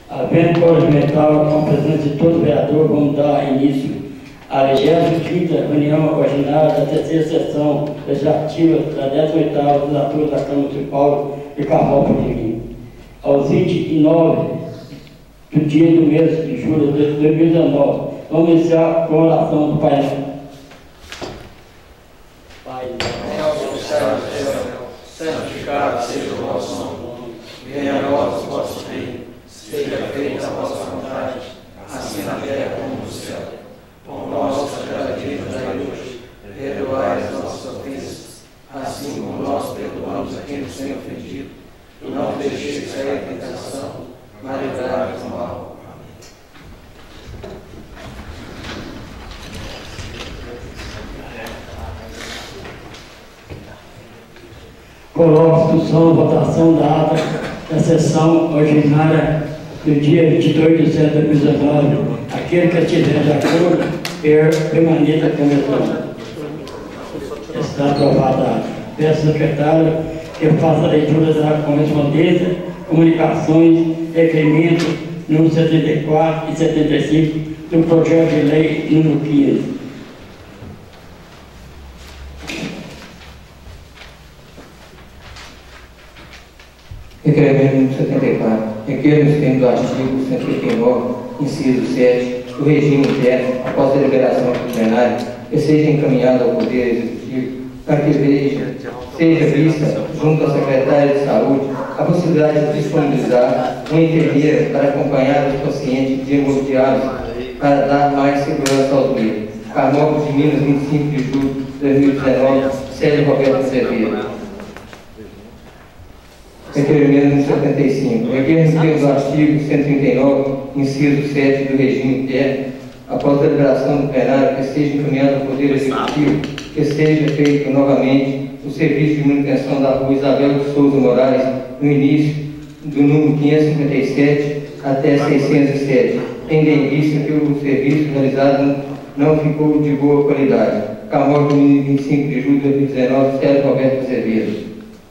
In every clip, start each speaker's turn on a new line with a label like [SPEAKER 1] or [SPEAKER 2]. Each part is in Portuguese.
[SPEAKER 1] Havendo mental com a presença de todo vereador, vamos dar início à 25ª reunião ordinária da terceira sessão legislativa da 18ª legislatura da Câmara Municipal de Carmópolis de Minas. Aos 29 do dia do mês de julho de 2019, vamos iniciar com a oração do Pai. Pai nosso, santificado seja o vosso nome, venha a nós o vosso reino, seja feita a vossa vontade, assim na terra como no céu. Pão nosso de cada dia nos dai hoje, perdoai as nossas ofensas, assim como nós perdoamos a quem nos tem ofendido, e não nos deixeis cair em tentação, mas livrai-nos do mal. Coloco em discussão votação da ata da sessão ordinária do dia 22 de setembro de 2019. Aquele que estiver de acordo, permaneça como está. Está aprovada a ata. Peço ao secretário que faça a leitura da correspondência, comunicações, requerimentos número 74 e 75 do projeto de lei número 15.
[SPEAKER 2] Requerimento número 74. Requer nos termos do artigo 189, inciso 7, do regime interno, após a deliberação do plenário, que seja encaminhado ao Poder Executivo para que seja vista, junto ao secretário de Saúde, a possibilidade de disponibilizar uma enfermeira para acompanhar os pacientes de hemodiálise para dar mais segurança aos leitos. Carmópolis de Minas, 25 de julho de 2019, Sérgio Roberto Azevedo. Requerimento número 75. Requer nos termos do artigo 139, inciso 7 do regime interno, após a deliberação do plenário, que seja encaminhado ao Poder Executivo, que seja feito novamente o serviço de manutenção da rua Isabel de Souza Moraes, no início do número 557 até 607, tendo em vista que o serviço realizado não ficou de boa qualidade. Carmópolis, 25 de julho de 2019, Sérgio Roberto Azevedo.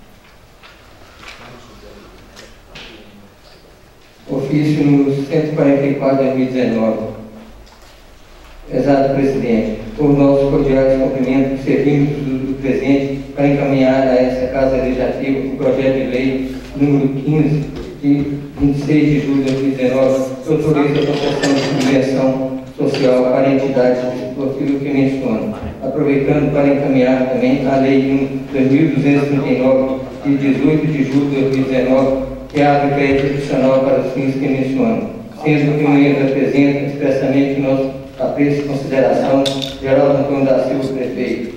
[SPEAKER 2] Ofício número 144 de 2019. Prezado Presidente, por nossos cordiais cumprimentos, servimos do presente para encaminhar a essa Casa Legislativa o projeto de lei número 15, de 26 de julho de 2019, que autoriza a concessão de subvenção social para entidades do artigo que menciono, aproveitando para encaminhar também a lei número 2239, de 18 de julho de 2019, que abre crédito adicional para os fins que menciono, sendo que o membro apresenta expressamente nosso apreço e consideração, Geraldo Antônio da Silva, prefeito.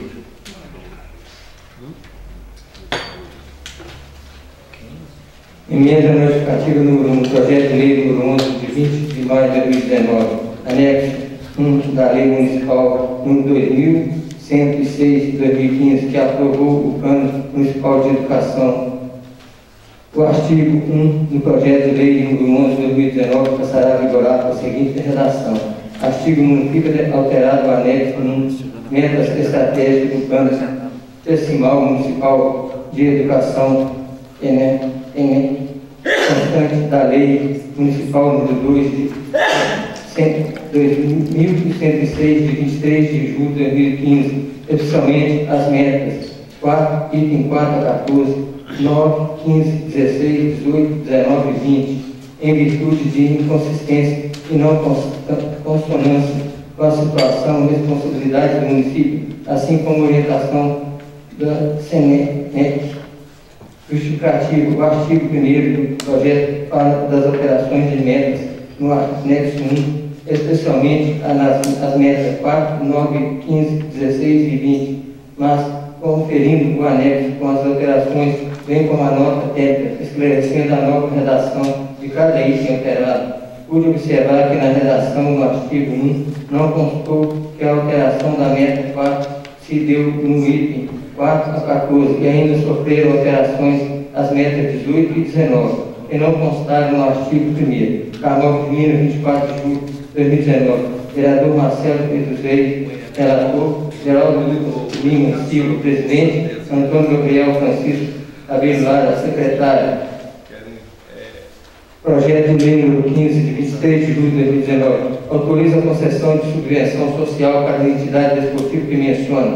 [SPEAKER 2] Emenda notificativa número 1, projeto de lei número 11, de 20 de maio de 2019, anexo 1 da lei municipal número 2106 de 2015, que aprovou o Plano Municipal de Educação. O artigo 1 do projeto de lei número 11 de 2019 passará a vigorar com a seguinte redação. Artigo 1. Fica alterado o anexo 1, metas estratégicas do Plano Decimal Municipal de Educação constante da Lei Municipal número 2 de 2106 de 23 de julho de 2015, especialmente as metas 4, item 4 a 14, 9, 15, 16, 18, 19 e 20, em virtude de inconsistência e não consonância com a situação e responsabilidade do município, assim como orientação da CNEC. Justificativo: o artigo 1º do projeto fala das operações de metas no anexo 1, especialmente as metas 4, 9, 15, 16 e 20, mas conferindo o anexo com as alterações, bem como a nota técnica, esclarecendo a nova redação de cada item alterado. Pude observar que na redação do artigo 1 não constou que a alteração da meta 4 se deu no item 4 a 14 e ainda sofreram alterações as metas 18 e 19, que não constaram no artigo 1º. Carmópolis de Minas, 24 de julho de 2019. Vereador Marcelo Pedro Reis, relator, Geraldo Lucas Lima Silva, presidente, Antônio Gabriel Francisco Abelho Lara, secretário. Projeto de lei número 15, de 23 de julho de 2019, autoriza a concessão de subvenção social para a entidade desportiva que menciona.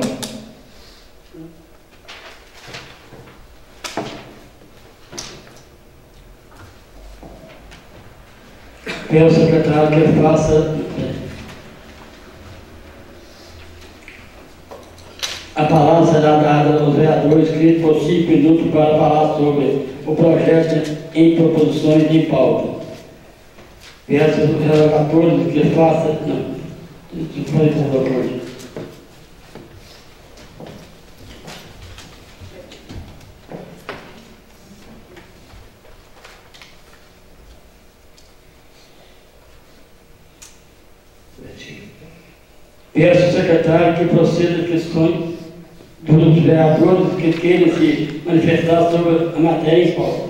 [SPEAKER 1] Pelo secretário que faça a palavra será dada aos vereadores que por 5 minutos para falar sobre o projeto em proposições de pauta. Peço aos relatores que faça. Peço ao secretário que proceda a questões dos vereadores que queiram se manifestar sobre a matéria em pauta.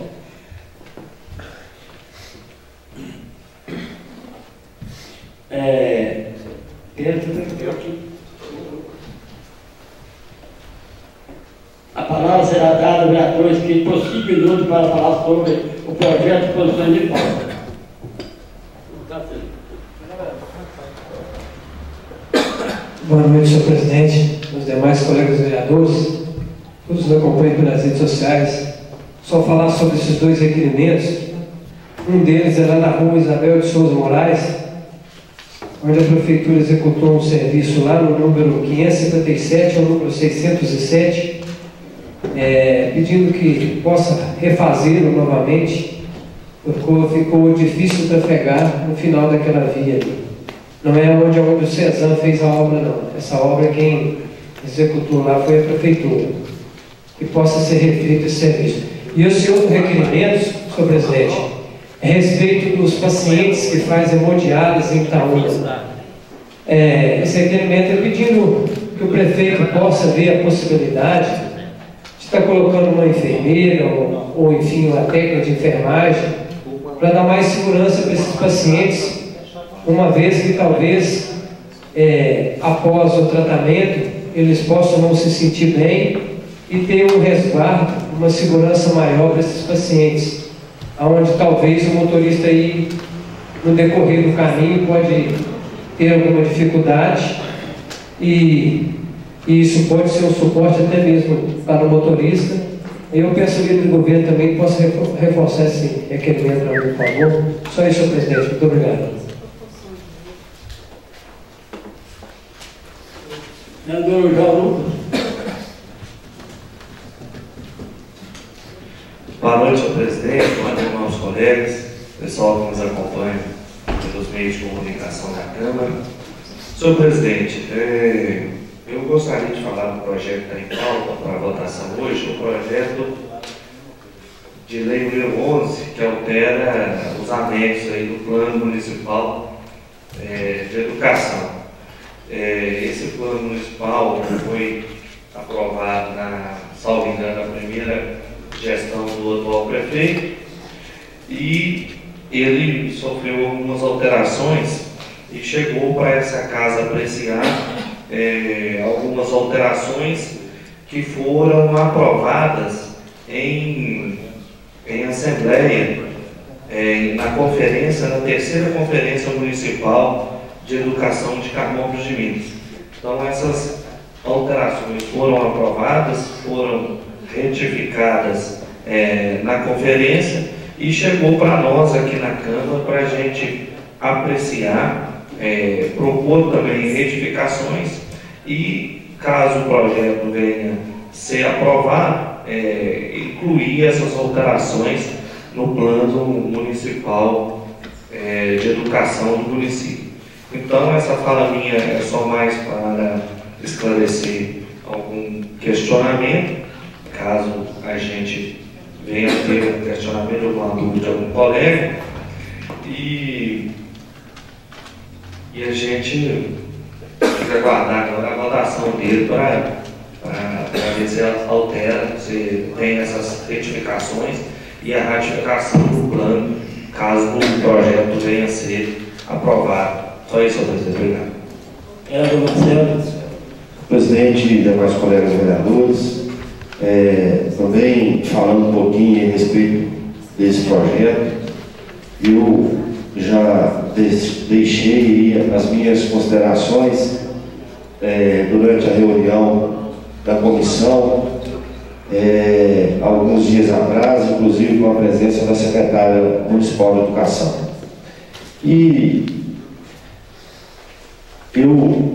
[SPEAKER 1] A palavra será dada aos vereadores que por 5 minutos para falar sobre o projeto de posições de pauta.
[SPEAKER 3] Boa noite, senhor presidente, os demais colegas vereadores, todos nos acompanham pelas redes sociais. Só falar sobre esses dois requerimentos. Um deles é lá na rua Isabel de Souza Moraes, onde a prefeitura executou um serviço lá no número 557 ao número 607, pedindo que possa refazê-lo novamente, porque ficou difícil trafegar no final daquela via ali. Não é onde o Cezan fez a obra, não. Essa obra, quem executou lá foi a prefeitura. Que possa ser refeito esse serviço. E esse outro requerimento, senhor presidente, é a respeito dos pacientes que fazem hemodiálise em Itaúna. Esse requerimento é pedindo que o prefeito possa ver a possibilidade de estar colocando uma enfermeira ou enfim, uma técnica de enfermagem para dar mais segurança para esses pacientes, uma vez que talvez após o tratamento eles possam não se sentir bem e ter um resguardo, uma segurança maior para esses pacientes, onde talvez o motorista aí no decorrer do caminho pode ter alguma dificuldade e isso pode ser um suporte até mesmo para o motorista. Eu peço ao líder do governo também que possa reforçar esse requerimento, por favor. Só isso, senhor presidente. Muito obrigado.
[SPEAKER 1] Senador João Lucas.
[SPEAKER 4] Boa noite, senhor presidente, boa noite, irmãos colegas, pessoal que nos acompanha pelos meios de comunicação da Câmara. Senhor presidente, eu gostaria de falar do projeto que está em pauta para a votação hoje, o projeto de lei número 11, que altera os anexos aí do Plano Municipal de Educação. Esse plano municipal foi aprovado salvo engano, na primeira gestão do atual prefeito, e ele sofreu algumas alterações e chegou para essa casa apreciar algumas alterações que foram aprovadas em assembleia, na terceira conferência municipal de educação de Carmópolis de Minas. Então essas alterações foram aprovadas, foram retificadas na conferência e chegou para nós aqui na Câmara para a gente apreciar, propor também retificações e, caso o projeto venha ser aprovado, incluir essas alterações no plano municipal de educação do município. Então, essa fala minha é só mais para esclarecer algum questionamento, caso a gente venha ter um questionamento ou alguma dúvida de algum colega, e a gente fica aguardar agora a votação dele para ver se altera, se tem essas retificações e a ratificação do plano, caso o projeto venha a ser aprovado. Só isso, senhor presidente. Obrigado.
[SPEAKER 5] Presidente e demais colegas vereadores, também falando um pouquinho a respeito desse projeto, eu já deixei as minhas considerações durante a reunião da comissão, alguns dias atrás, inclusive com a presença da secretária municipal de Educação. E eu,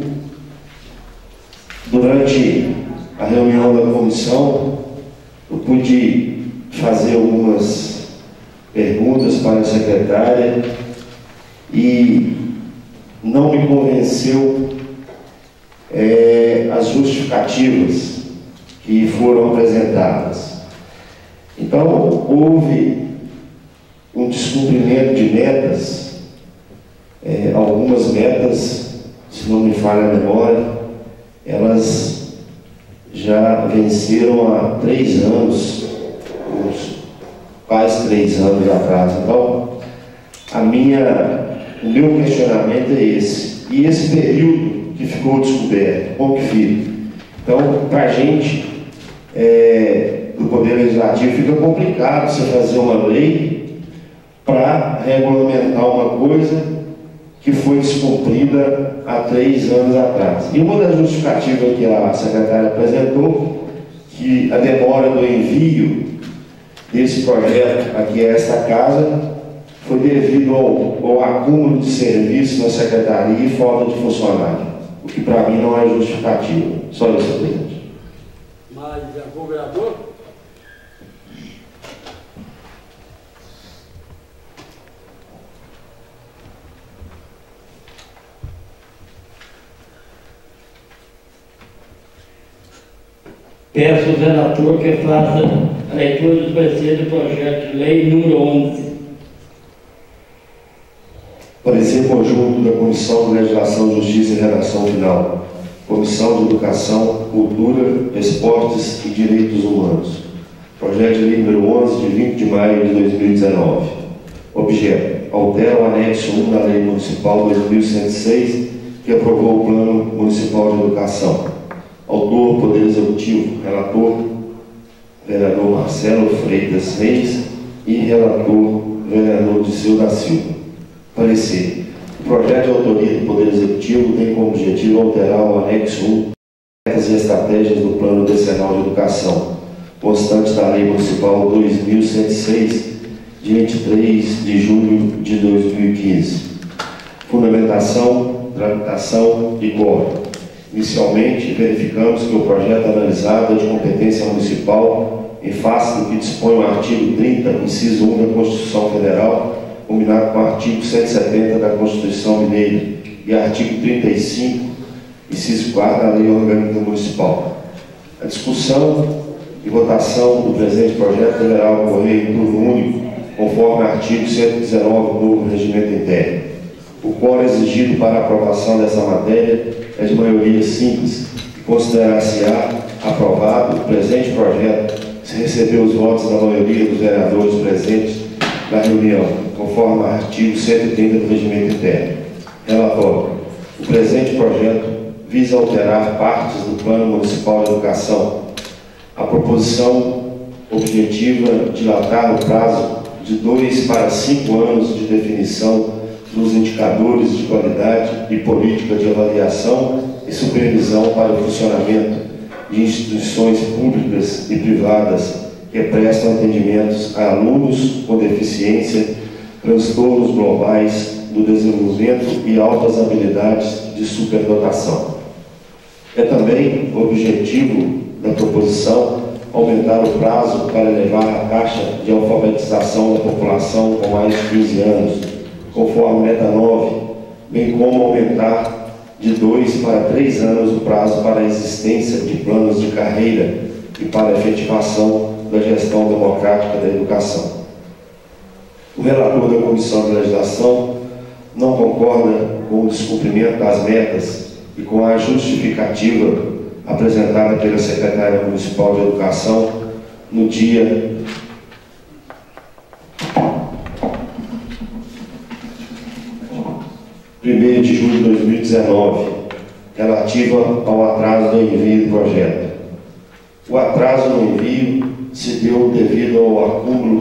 [SPEAKER 5] durante a reunião da comissão, eu pude fazer algumas perguntas para a secretária e não me convenceu as justificativas que foram apresentadas. Então, houve um descumprimento de metas, algumas metas, se não me falha a memória, elas já venceram há 3 anos, quase 3 anos atrás. Então, o meu questionamento é esse. E esse período que ficou descoberto, como que fica? Então, para a gente do Poder Legislativo, fica complicado você fazer uma lei para regulamentar uma coisa que foi descumprida há 3 anos atrás. E uma das justificativas que a secretária apresentou, que a demora do envio desse projeto aqui a esta casa foi devido ao acúmulo de serviços na secretaria e falta de funcionário, o que para mim não é justificativo. Só isso, presidente.
[SPEAKER 1] Mas algum vereador? Peço ao relator que faça a leitura do parecer do projeto de lei número 11.
[SPEAKER 5] Parecer conjunto da Comissão de Legislação, Justiça e Redação Final, Comissão de Educação, Cultura, Esportes e Direitos Humanos. Projeto de lei número 11, de 20 de maio de 2019. Objeto: altera o anexo 1 da Lei Municipal 2106, que aprovou o Plano Municipal de Educação. Autor: Poder Executivo. Relator: vereador Marcelo Freitas Reis. E relator: vereador Diceu da Silva. Parecer: o projeto de autoria do Poder Executivo tem como objetivo alterar o anexo 1 metas e estratégias do Plano Decenal de Educação, constante da Lei Municipal 2106, de 23 de julho de 2015. Fundamentação, tramitação e quórum. Inicialmente, verificamos que o projeto analisado é de competência municipal em face do que dispõe o artigo 30, inciso 1 da Constituição Federal, combinado com o artigo 170 da Constituição Mineira e artigo 35, inciso 4 da Lei Orgânica Municipal. A discussão e votação do presente projeto deverá ocorrer em turno único, conforme o artigo 119 do novo Regimento Interno. O quórum exigido para a aprovação dessa matéria é de maioria simples e considerar-se-á aprovado o presente projeto se receber os votos da maioria dos vereadores presentes na reunião, conforme o artigo 130 do Regimento Interno. Relatório: o presente projeto visa alterar partes do Plano Municipal de Educação. A proposição objetiva dilatar o prazo de 2 para 5 anos de definição dos indicadores de qualidade e política de avaliação e supervisão para o funcionamento de instituições públicas e privadas que prestam atendimentos a alunos com deficiência, transtornos globais do desenvolvimento e altas habilidades de superdotação. É também o objetivo da proposição aumentar o prazo para elevar a taxa de alfabetização da população com mais de 15 anos, conforme meta 9, bem como aumentar de 2 para 3 anos o prazo para a existência de planos de carreira e para a efetivação da gestão democrática da educação. O relator da Comissão de Legislação não concorda com o descumprimento das metas e com a justificativa apresentada pela Secretária Municipal de Educação no dia 1º de julho de 2019, relativa ao atraso do envio do projeto. O atraso no envio se deu devido ao acúmulo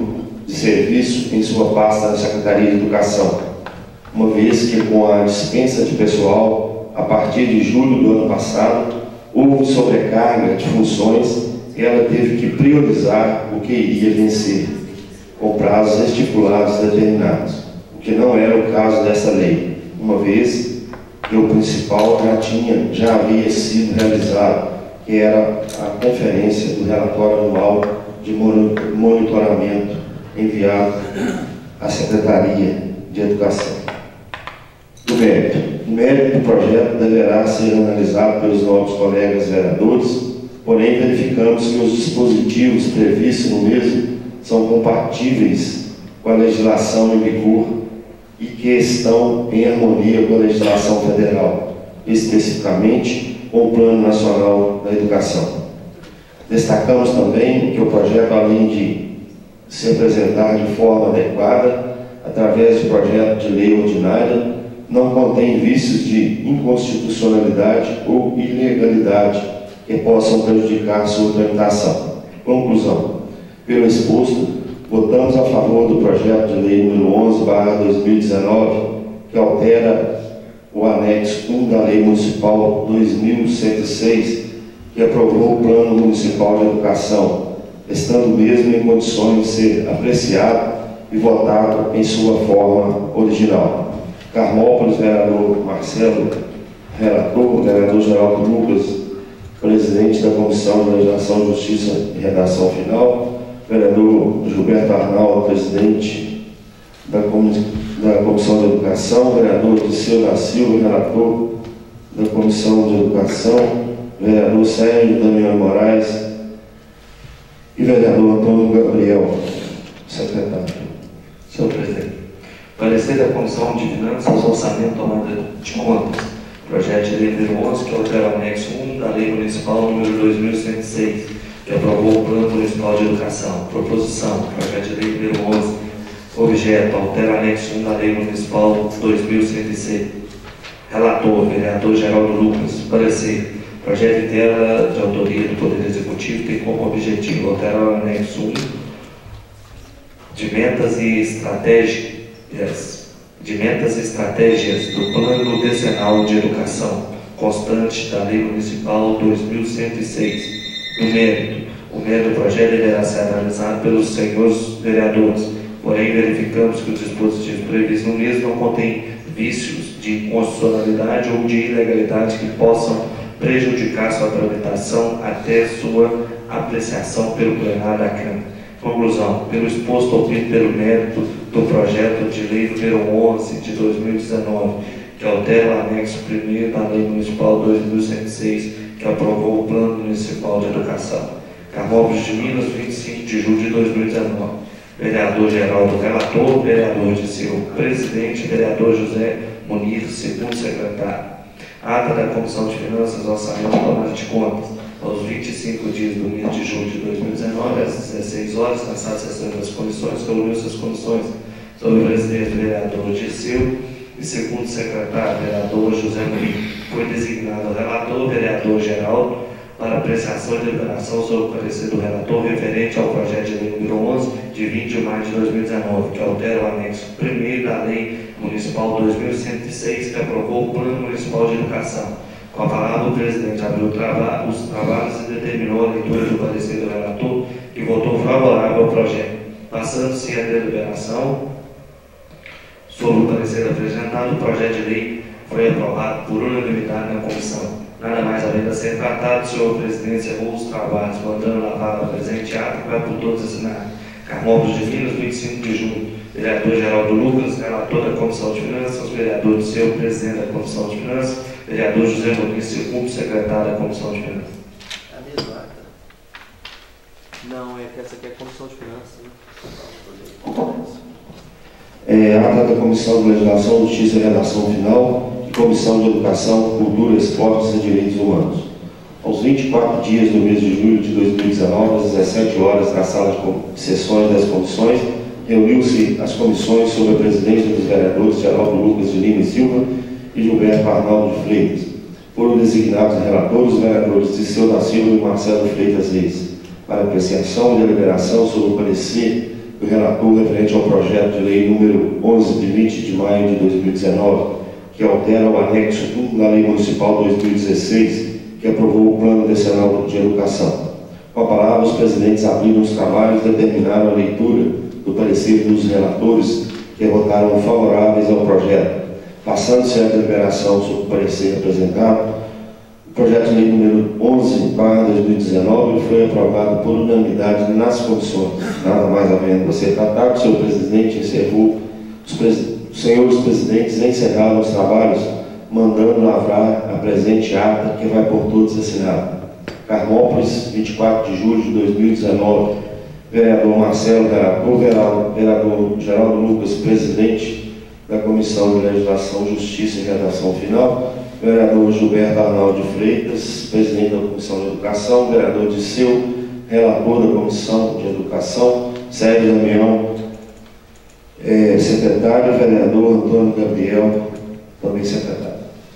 [SPEAKER 5] de serviço em sua pasta na Secretaria de Educação, uma vez que com a dispensa de pessoal, a partir de julho do ano passado, houve sobrecarga de funções e ela teve que priorizar o que iria vencer, com prazos estipulados determinados, o que não era o caso dessa lei, uma vez que o principal já havia sido realizado, que era a conferência do relatório anual de monitoramento enviado à Secretaria de Educação. O mérito do projeto deverá ser analisado pelos novos colegas vereadores, porém verificamos que os dispositivos previstos no mesmo são compatíveis com a legislação em vigor e que estão em harmonia com a legislação federal, especificamente com o Plano Nacional da Educação. Destacamos também que o projeto, além de se apresentar de forma adequada, através de projeto de lei ordinária, não contém vícios de inconstitucionalidade ou ilegalidade que possam prejudicar sua tramitação. Conclusão. Pelo exposto, votamos a favor do projeto de lei número 11/2019, que altera o anexo 1 da Lei Municipal 2106, que aprovou o Plano Municipal de Educação, estando mesmo em condições de ser apreciado e votado em sua forma original. Carmópolis, vereador Marcelo, relator, vereador Geraldo Lucas, presidente da Comissão de Legislação, Justiça e Redação Final, vereador Gilberto Arnaldo, presidente da Comissão de Educação, vereador Diceu da Silva, relator da Comissão de Educação, vereador Sérgio Damião Moraes e vereador Antônio Gabriel, secretário.
[SPEAKER 4] Senhor presidente, parecer da Comissão de Finanças, Orçamento e Tomada de Contas, projeto de lei número 11, que altera o anexo 1 da Lei Municipal número 2106, que aprovou o Plano Municipal de Educação. Proposição, projeto de lei número 11, objeto, altera o anexo 1 da Lei Municipal 2106. Relator, vereador Geraldo Lucas. Parecer, projeto inteira de autoria do Poder Executivo tem como objetivo alterar o anexo 1 de metas e estratégias do Plano Decenal de Educação constante da Lei Municipal 2106. No mérito, o mérito do projeto deverá ser analisado pelos senhores vereadores, porém verificamos que os dispositivos previstos no mesmo não contêm vícios de inconstitucionalidade ou de ilegalidade que possam prejudicar sua tramitação até sua apreciação pelo plenário da Câmara. Conclusão. Pelo exposto, opino pelo mérito do projeto de lei número 11 de 2019, que altera o anexo 1º da Lei Municipal 2106, que aprovou o Plano Municipal de Educação. Carmópolis de Minas, 25 de julho de 2019. Vereador Geraldo, relator, vereador Diceu, presidente, vereador José Munir, segundo secretário. Ata da Comissão de Finanças, Orçamento e Tomada de Contas, aos 25 dias do mês de julho de 2019, às 16 horas, na sala de sessão das comissões, reuniu-se as comissões sobre o presidente, vereador Diceu, e segundo secretário, vereador José Munir. Foi designado relator, vereador Geraldo, para apreciação e deliberação sobre o parecer do relator referente ao projeto de lei número 11, de 20 de maio de 2019, que altera o anexo 1º da Lei Municipal 2106, que aprovou o Plano Municipal de Educação. Com a palavra, o presidente abriu os trabalhos e determinou a leitura do parecer do relator, que votou favorável ao projeto. Passando-se a deliberação sobre o parecer apresentado, o projeto de lei foi aprovado por unanimidade na comissão. Nada mais havendo a ser tratado, o senhor presidente encerrou os trabalhos, mandando lavar a presente ato, que vai por todos assinar. Carmópolis de Minas, 25 de julho. Vereador Geraldo Lucas, relator da Comissão de Finanças, vereador Diceu, presidente da Comissão de Finanças, vereador José Munir, segundo secretário da Comissão de Finanças.
[SPEAKER 6] É a mesma ata? Não, é que essa aqui é a Comissão de Finanças, né?
[SPEAKER 5] Ata da Comissão de Legislação, Justiça e Redação Final e Comissão de Educação, Cultura, Esportes e Direitos Humanos. Aos 24 dias do mês de julho de 2019, às 17 horas, na sala de sessões das comissões, reuniu-se as comissões sob a presidência dos vereadores Geraldo Lucas de Lima e Silva e Gilberto Arnaldo de Freitas. Foram designados relatores os vereadores Diceu da Silva e Marcelo Freitas Reis, para apreciação e deliberação sobre o parecer do relator referente ao projeto de lei número 11, de 20 de maio de 2019, que altera o anexo 1 da Lei Municipal 2016, que aprovou o Plano Decenal de Educação. Com a palavra, os presidentes abriram os trabalhos e determinaram a leitura do parecer dos relatores, que votaram favoráveis ao projeto. Passando-se a deliberação sobre o parecer apresentado, o projeto de lei número 11/2019 foi aprovado por unanimidade nas comissões. Nada mais havendo a ser tratado, o senhor presidente encerrou, os senhores presidentes encerraram os trabalhos, mandando lavrar a presente ata, que vai por todos assinada. Carmópolis, 24 de julho de 2019, vereador Marcelo, vereador Geraldo Lucas, presidente da Comissão de Legislação, Justiça e Redação Final, vereador Gilberto Arnaldo de Freitas, presidente da Comissão de Educação, vereador Disseu, relator da Comissão de Educação, Sérgio Damião, secretário, vereador Antônio Gabriel, também secretário.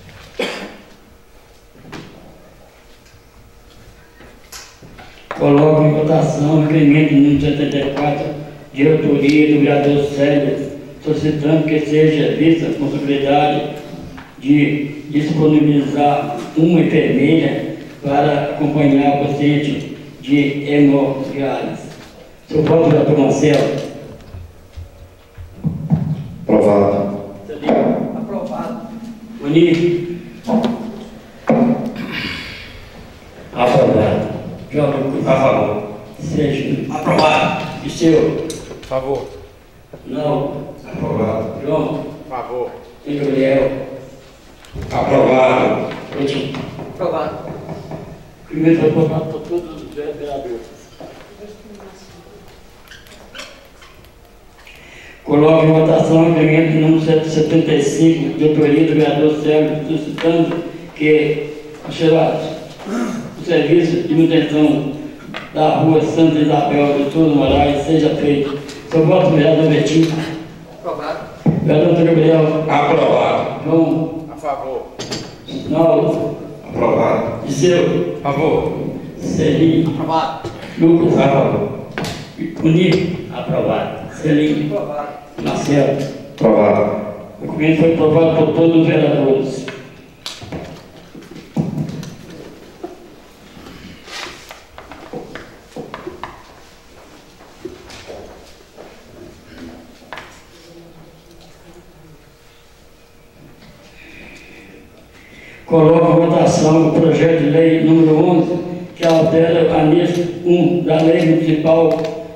[SPEAKER 1] Coloco em votação o requerimento número 74, de autoria do vereador Célio, solicitando que seja vista a possibilidade de disponibilizar uma enfermeira para acompanhar o paciente de hemodiálise. Sou voto, vereador Marcelo.
[SPEAKER 5] Aprovado.
[SPEAKER 1] Aprovado. Bonito. Aprovado. João Lucas.
[SPEAKER 4] A favor.
[SPEAKER 1] Sérgio.
[SPEAKER 6] Aprovado.
[SPEAKER 1] Disseu.
[SPEAKER 6] Favor.
[SPEAKER 1] Não.
[SPEAKER 4] Aprovado.
[SPEAKER 1] João.
[SPEAKER 6] Favor.
[SPEAKER 1] E Gabriel.
[SPEAKER 4] Aprovado.
[SPEAKER 1] Coutinho.
[SPEAKER 6] Aprovado.
[SPEAKER 1] Primeiro foi aprovado por todos os vereadores. Coloco em votação o requerimento número 175, de autoria do vereador Sérgio, solicitando que o serviço de manutenção da rua Santa Isabel de Souza Moraes seja feito. Seu voto, vereador Betinho.
[SPEAKER 6] Aprovado.
[SPEAKER 1] Vereador Gabriel.
[SPEAKER 4] Aprovado.
[SPEAKER 1] João.
[SPEAKER 6] A favor.
[SPEAKER 1] Naldo.
[SPEAKER 4] Aprovado.
[SPEAKER 1] Disseu.
[SPEAKER 4] Favor.
[SPEAKER 1] Celinho.
[SPEAKER 6] Aprovado.
[SPEAKER 1] Lucas.
[SPEAKER 4] A favor.
[SPEAKER 1] Bonito. Aprovado. Celinho.
[SPEAKER 6] Aprovado.
[SPEAKER 1] Marcelo.
[SPEAKER 5] Aprovado.
[SPEAKER 1] O documento foi aprovado por todos os vereadores. Coloco em votação o projeto de lei número 11, que altera o anexo 1 da Lei Municipal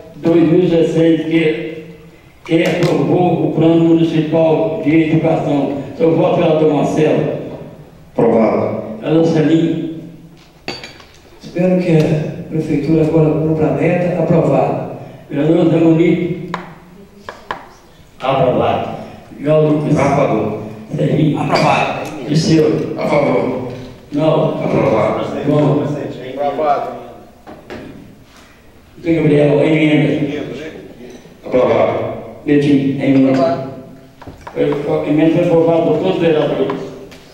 [SPEAKER 1] 2016, que aprovou o Plano Municipal de Educação. Seu voto, vereador Marcelo.
[SPEAKER 5] Aprovado.
[SPEAKER 1] Vereador Celinho.
[SPEAKER 3] Espero que a Prefeitura agora cumpra a meta. Aprovado.
[SPEAKER 1] Vereador Zamoni. Aprovado. João Lucas.
[SPEAKER 4] A favor.
[SPEAKER 1] Celinho.
[SPEAKER 6] Aprovado.
[SPEAKER 1] Disseu.
[SPEAKER 4] A favor.
[SPEAKER 1] Não.
[SPEAKER 4] Aprovado.
[SPEAKER 1] Bom.
[SPEAKER 6] Aprovado.
[SPEAKER 1] Tem Gabriel. Emenda.
[SPEAKER 4] Aprovado.
[SPEAKER 1] Betinho. Emenda.
[SPEAKER 6] Aprovado.
[SPEAKER 1] A emenda foi aprovada por todos os vereadores.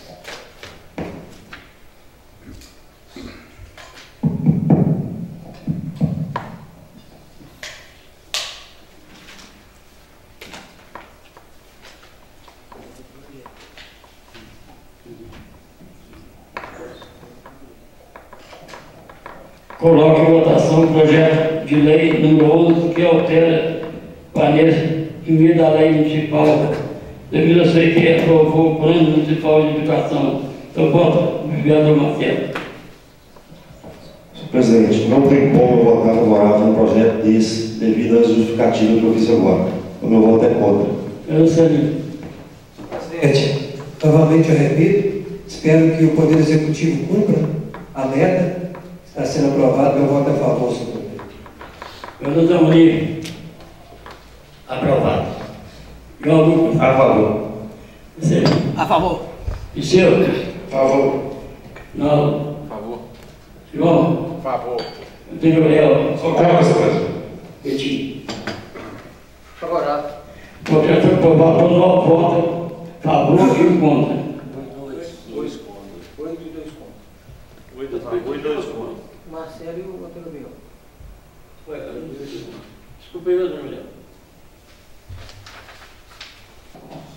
[SPEAKER 1] Coloque em votação o projeto de lei número 11, que altera o anexo em vez da lei municipal, devido a ser que aprovou o Plano Municipal de Educação. Então, voto, vereador Marcelo.
[SPEAKER 5] Senhor presidente, não tem como eu votar favorável no projeto desse, devido à justificativa que eu fiz agora. O meu voto é contra.
[SPEAKER 1] Vereador Celinho.
[SPEAKER 3] Presidente, novamente eu repito, espero que o Poder Executivo cumpra a meta. Está sendo aprovado, meu voto é a favor, senhor presidente.
[SPEAKER 1] Vereador Zamoni. Aprovado. João Lucas.
[SPEAKER 4] A favor.
[SPEAKER 1] Celinho.
[SPEAKER 6] A favor.
[SPEAKER 1] Disseu.
[SPEAKER 4] A favor.
[SPEAKER 1] Não.
[SPEAKER 6] A favor.
[SPEAKER 1] João.
[SPEAKER 6] A favor.
[SPEAKER 1] Tem Gabriel.
[SPEAKER 4] Sou contra, senhor presidente.
[SPEAKER 1] Betinho.
[SPEAKER 6] Favorável.
[SPEAKER 1] O projeto foi aprovado por 9 votos a favor e contra.
[SPEAKER 6] 2 contra. 8 e 2 contra. 8 a favor e 2 contra. Marcelo e o Antônio Gabriel.
[SPEAKER 1] Desculpa aí, vereador Gabriel.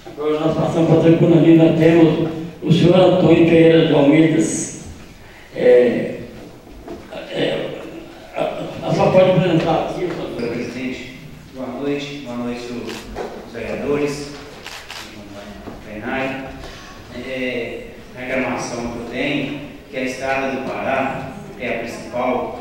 [SPEAKER 1] Agora nós passamos para a tribuna ali, nós temos o senhor Antônio Ferreira de Almeidas. A só pode apresentar aqui.
[SPEAKER 7] Senhor presidente, boa noite os vereadores, plenário. A reclamação que eu tenho, que a estrada do Pará, que é a principal,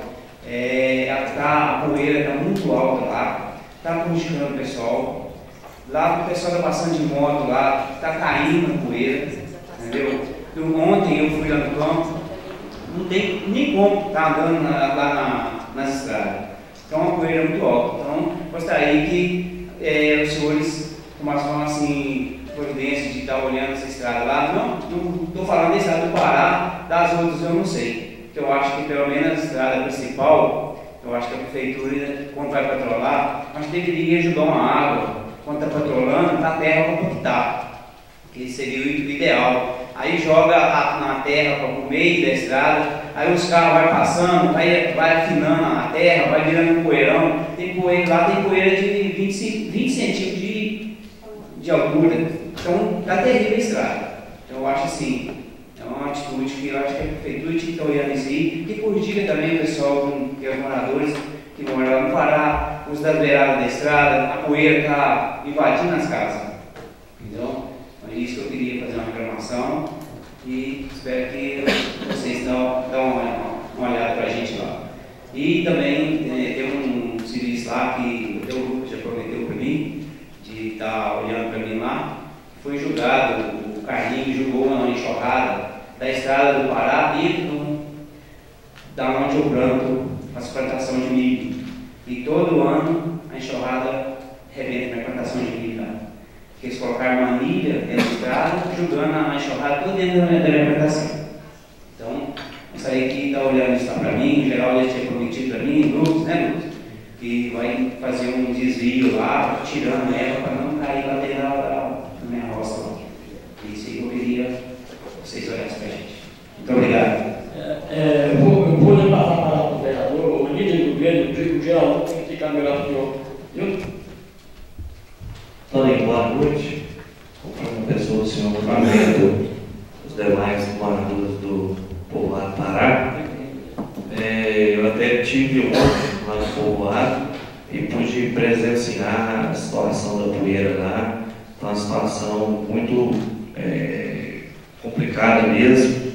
[SPEAKER 7] a poeira está muito alta lá, está prejudicando o pessoal. Lá o pessoal está passando de moto lá, está caindo a poeira, entendeu? Ontem eu fui lá no campo, não tem nem como estar andando lá nas estradas. Então a poeira é muito alta. Então gostaria que os senhores tomassem assim, providência de estar olhando essa estrada lá. Não estou falando da estrada do Pará, das outras eu não sei. Eu acho que pelo menos a estrada principal, eu acho que a prefeitura, quando vai patrolar, acho que deveria ajudar uma água. Quando está patrolando, na terra para compactar, que seria o ideal. Aí joga na terra para o meio da estrada, aí os carros vão passando, vai afinando a terra, vai virando um poeirão. Tem poeira lá, tem poeira de 20 centímetros de altura. Então está terrível a estrada. Então eu acho assim, é uma atitude que eu acho que a prefeitura tinha que estar olhando isso aí, que prejudica também o pessoal, que é os moradores que moram lá no Pará, os das beiradas da estrada, a poeira está invadindo as casas. Então, é isso que eu queria fazer uma reclamação e espero que vocês dão uma olhada para a gente lá. E também tem um serviço lá que o teu grupo já prometeu para mim, de estar olhando para mim lá. Foi julgado, o Carlinhos julgou uma enxurrada da estrada do Pará e da onde eu planto as plantações de milho. E todo ano a enxurrada rebenta na plantação de milho lá. Porque eles colocaram uma milha dentro da estrada, jogando a enxurrada toda dentro da minha plantação. Então, gostaria que está olhando isso lá para mim. Em geral, ele tinha prometido para mim, Lucas, né, Lucas? Que vai fazer um desvio lá, tirando ela para não cair lateral na minha roça lá. Isso aí que eu queria vocês olhassem para a gente. Muito obrigado.
[SPEAKER 1] Eu vou levar a palavra para o vereador, o líder do governo, o geral, tem que ficar melhor do que eu. Viu?
[SPEAKER 4] Também, boa noite. Como pessoa do senhor Flamengo, os demais moradores do povoado Pará. Eu até tive ontem lá no povoado e pude presenciar a situação da poeira lá. Então, uma situação muito complicada mesmo.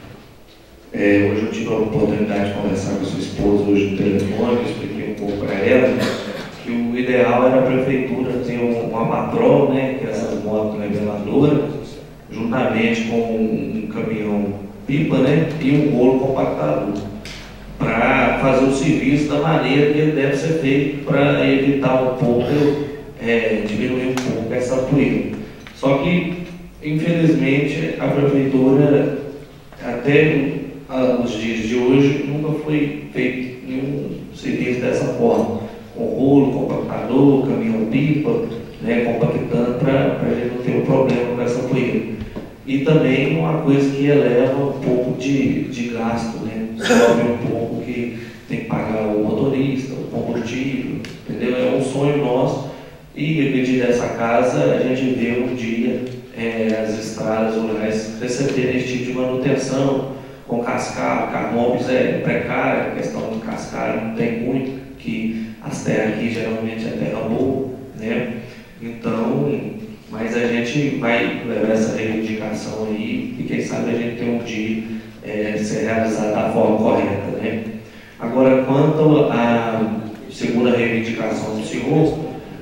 [SPEAKER 4] Hoje eu tive a oportunidade de conversar com a sua esposa hoje no telefone, eu expliquei um pouco para ela que o ideal era a prefeitura ter uma patrol, né, que é essa moto niveladora, juntamente com um caminhão pipa, né, e um rolo compactador, para fazer o serviço da maneira que ele deve ser feito para evitar um pouco, diminuir um pouco essa poeira. Só que, infelizmente, a prefeitura, até nos dias de hoje, nunca foi feito nenhum serviço dessa forma, com rolo, compactador, caminhão-pipa, né, compactando para a gente não ter um problema com essa poeira. E também uma coisa que eleva um pouco de gasto, né, sobe um pouco que tem que pagar o motorista, o combustível, entendeu? É um sonho nosso e, a partir dessa casa, a gente vê um dia as estradas rurais receberem esse tipo de manutenção, com cascalho, carmópolis é precária, a questão do cascalho não tem muito, que as terras aqui geralmente é terra boa, né? Então, mas a gente vai levar essa reivindicação aí e quem sabe a gente tem um dia ser realizado da forma correta, né? Agora, quanto à segunda reivindicação do senhor,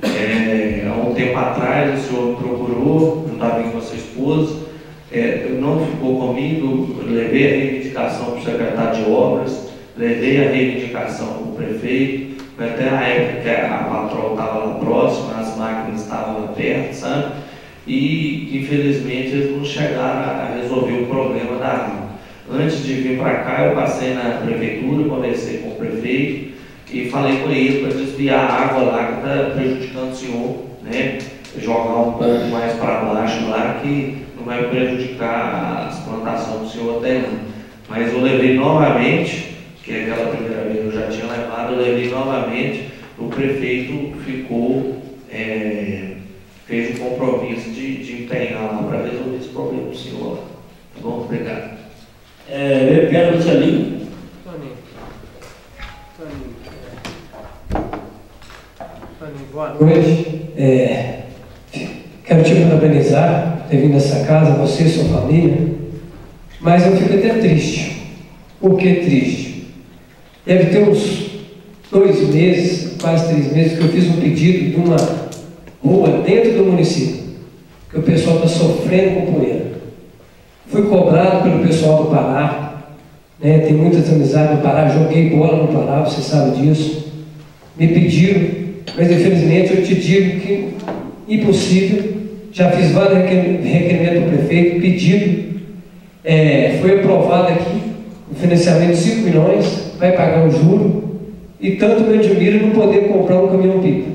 [SPEAKER 4] há um tempo atrás o senhor me procurou, juntamente com a sua esposa, não ficou comigo, eu levei a reivindicação para o secretário de obras, levei a reivindicação para o prefeito, até a época que a patroa estava lá próxima, as máquinas estavam lá perto, sabe? E infelizmente eles não chegaram a resolver o problema da água. Antes de vir para cá, eu passei na prefeitura, conversei com o prefeito e falei com ele para desviar a água lá que está prejudicando o senhor, né? Jogar um pouco mais para baixo lá que não vai prejudicar as plantações do senhor até lá. Mas eu levei novamente, que aquela primeira vez eu já tinha levado, eu levei novamente, o prefeito fez fez o compromisso de empenhar lá para resolver esse problema do senhor. Tá bom? Obrigado.
[SPEAKER 1] Obrigado, Marcelinho.
[SPEAKER 3] Toninho, boa noite. Quero te parabenizar por ter vindo a essa casa, você e sua família, mas eu fico até triste. Por que triste? Deve ter uns 2 meses, quase 3 meses, que eu fiz um pedido de uma rua dentro do município, que o pessoal está sofrendo com poeira. Fui cobrado pelo pessoal do Pará, né? Tem muitas amizades no Pará, joguei bola no Pará, você sabe disso. Me pediram, mas infelizmente eu te digo que impossível. Já fiz vários requerimentos ao prefeito, pedido. Foi aprovado aqui o financiamento de 5 milhões, vai pagar o juro, e tanto me admiro não poder comprar um caminhão-pipa.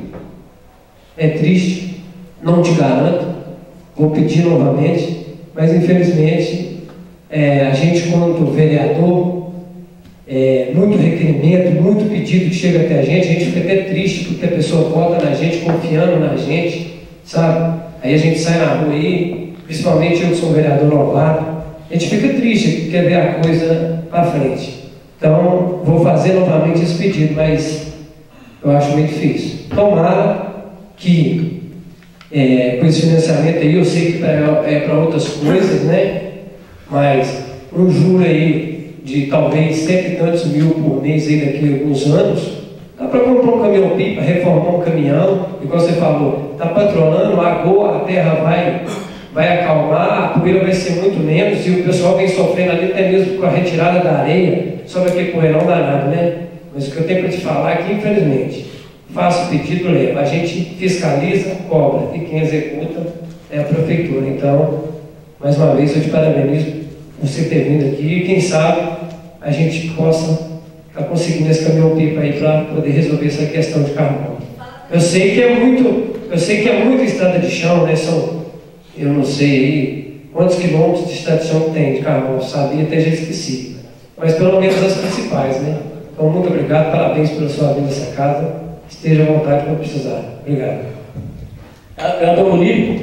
[SPEAKER 3] É triste, não te garanto, vou pedir novamente, mas infelizmente a gente, quanto vereador, muito requerimento, muito pedido que chega até a gente fica até triste porque a pessoa vota na gente, confiando na gente, sabe? Aí a gente sai na rua aí, principalmente eu que sou um vereador novato, a gente fica triste, quer ver a coisa para frente. Então, vou fazer novamente esse pedido, mas eu acho muito difícil. Tomara que, com esse financiamento aí, eu sei que é para outras coisas, né? Mas um juro aí de talvez 100 e tantos mil por mês aí daqui a alguns anos, dá para comprar um caminhão-pipa, reformar um caminhão, igual você falou, está patrolando, a terra vai acalmar, a poeira vai ser muito menos, e o pessoal vem sofrendo ali até mesmo com a retirada da areia, sobre aquele poeirão danado, né? Mas o que eu tenho para te falar aqui, infelizmente, faço o pedido, leva, a gente fiscaliza, cobra, e quem executa é a prefeitura. Então, mais uma vez, eu te parabenizo por você ter vindo aqui, e quem sabe a gente possa estar conseguindo esse caminhão-pipa aí para poder resolver essa questão de carbono. Eu sei que é muito estrada de chão, né? Eu não sei aí quantos quilômetros de estrada de chão tem de carbono, sabia, até já esqueci. Mas pelo menos as principais, né? Então, muito obrigado, parabéns pela sua vinda a essa casa. Esteja à vontade quando precisar. Obrigado.
[SPEAKER 1] Vereador Bonito.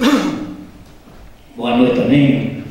[SPEAKER 1] Boa noite, Toninho.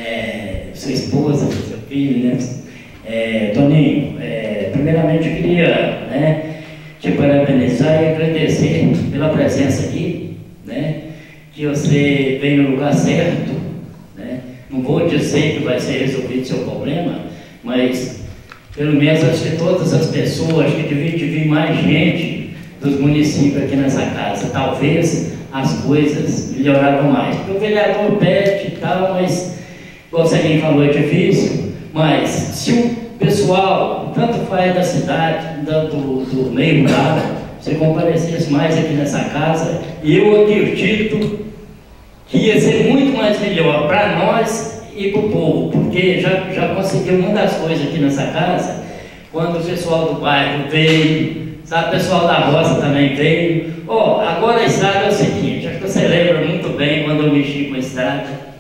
[SPEAKER 1] Sua esposa, seu filho, né? Toninho, primeiramente eu queria, te parabenizar e agradecer pela presença aqui, né? Que você veio no lugar certo, né? Não vou dizer que vai ser resolvido o seu problema, mas pelo menos acho que todas as pessoas, acho que devia vir mais gente dos municípios aqui nessa casa, talvez as coisas melhoravam mais. Porque o vereador pede e tal, mas, como você bem falou, é difícil, mas se o pessoal, tanto faz da cidade, do meio rural, se comparecesse mais aqui nessa casa, eu acredito que ia ser muito mais melhor para nós e para o povo, porque já conseguiu uma das coisas aqui nessa casa, quando o pessoal do bairro veio, sabe, o pessoal da roça também veio. Agora a estrada é o seguinte, acho que você lembra muito bem quando eu mexi com a estrada,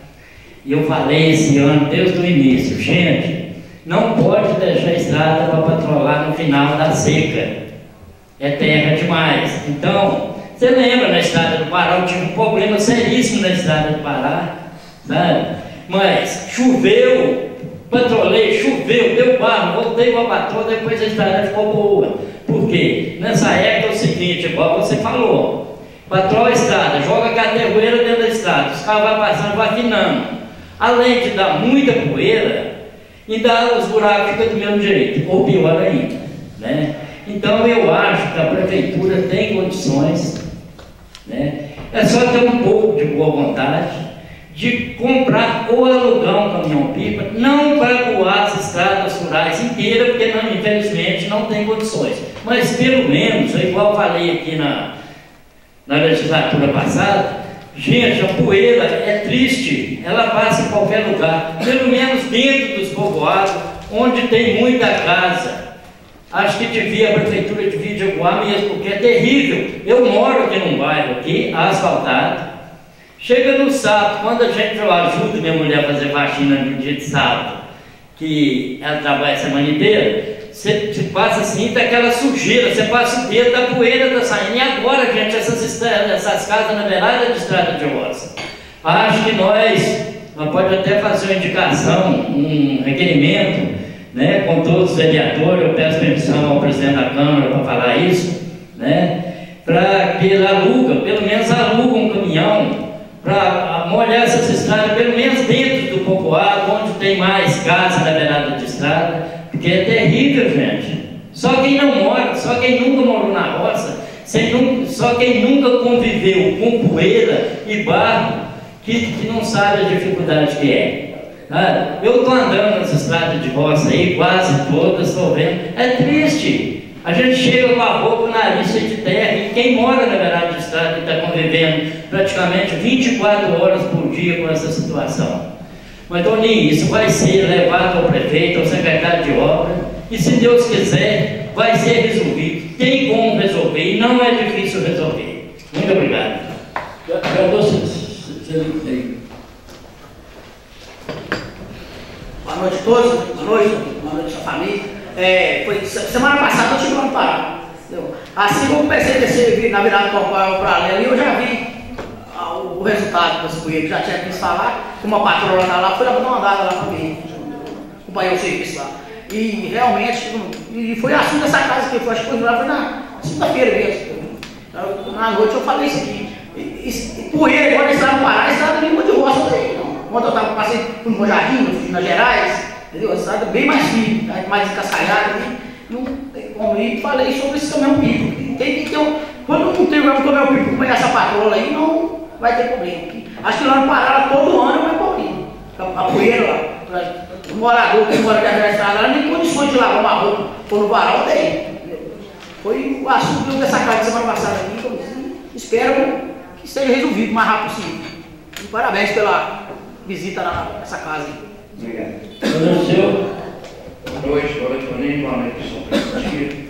[SPEAKER 1] e eu falei esse ano, desde o início, gente, não pode deixar a estrada para patrolar no final da seca, é terra demais. Então, você lembra na estrada do Pará, eu tive um problema seríssimo na estrada do Pará, sabe? Mas choveu, patrolei, choveu, deu barro, voltei com a patroa, depois a estrada ficou boa. Por quê? Nessa época é o seguinte, igual você falou, patroa a estrada, joga a caterroeira dentro da estrada, os carros vão passando, vai afinando. Além de dar muita poeira, ainda os buracos ficam do mesmo jeito, ou pior ainda, né? Então eu acho que a prefeitura tem condições, né? É só ter um pouco de boa vontade de comprar ou alugar um caminhão-pipa, não para voar as estradas rurais inteiras, porque não, infelizmente não tem condições, mas pelo menos, igual eu falei aqui na legislatura passada, gente, a poeira é triste, ela passa em qualquer lugar, pelo menos dentro dos povoados, onde tem muita casa. Acho que a prefeitura devia divulgar mesmo, porque é terrível. Eu moro aqui num bairro aqui, asfaltado. Chega no sábado, quando a gente ajuda minha mulher a fazer faxina no dia de sábado, que ela trabalha a semana inteira, você passa assim, tá aquela sujeira, você passa o dedo, a poeira está saindo. E agora, gente, essas casas na beirada de estrada de roça. Acho que nós pode até fazer uma indicação, um requerimento, né, com todos os vereadores. Eu peço permissão ao presidente da Câmara para falar isso, né, para que ele aluga, pelo menos aluga um caminhão para molhar essas estradas, pelo menos dentro do povoado, onde tem mais casa na beirada de estrada, porque é terrível, gente. Só quem não mora, só quem nunca morou na roça, só quem nunca conviveu com poeira e barro, que não sabe a dificuldade que é. Tá? Eu estou andando nas estradas de roça aí, quase todas, estou vendo. É triste. A gente chega com a roupa, o nariz cheio de terra, e quem mora na beirada de estrada está convivendo praticamente 24 horas por dia com essa situação. Mas, Toninho, isso vai ser levado ao prefeito, ao secretário de obra, e se Deus quiser, vai ser resolvido. Tem como resolver, e não é difícil resolver. Muito obrigado.
[SPEAKER 8] Boa noite a todos, boa noite a sua família. Foi semana passada eu tive lá no Pará. Assim como comecei a descer na virada do Corporal para ali, eu já vi o resultado desse poeira, já tinha que instalar, uma patroa estava lá, fui lá para dar uma andada lá também, acompanhei o serviço lá. E realmente, foi assunto dessa casa que eu acho que foi na segunda-feira mesmo. Na noite eu falei isso aqui. Poeira, agora está no Pará, a estrada nenhuma de roça não tem, não. Quando eu passei por Bom Jardim, fui Minas Gerais, entendeu? A estrada bem mais firme, mais encascalhada, não tem como ir. Falei sobre esse caminhão-pipo. Tem que ter quando não tem um caminhão-pipo como essa patroa aí, não vai ter problema. Acho que lá no Pará, todo ano vai problema. A poeira lá, o morador que mora dentro da estrada, lá nem condições de lavar uma roupa ou no varal tem. Foi o assunto dessa casa de semana passada aqui, espero que seja resolvido o mais rápido possível. E parabéns pela visita nessa casa.
[SPEAKER 1] Obrigado.
[SPEAKER 9] Boa noite, Toninho, boa noite, pessoal.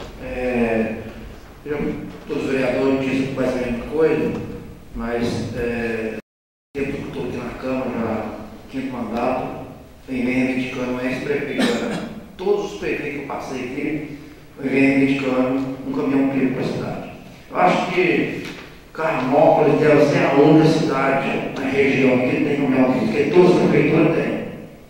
[SPEAKER 9] Todos os vereadores dizem que vai ser a mesma coisa, mas tempo que eu estou aqui na Câmara, já quinto mandato, vem reivindicando esse prefeito. Todos os prefeitos que eu passei aqui, vem reivindicando um caminhão-pipo para a cidade. Eu acho que Carmópolis deve ser a única cidade na região que tem caminhão-pipo, porque todas as prefeituras têm.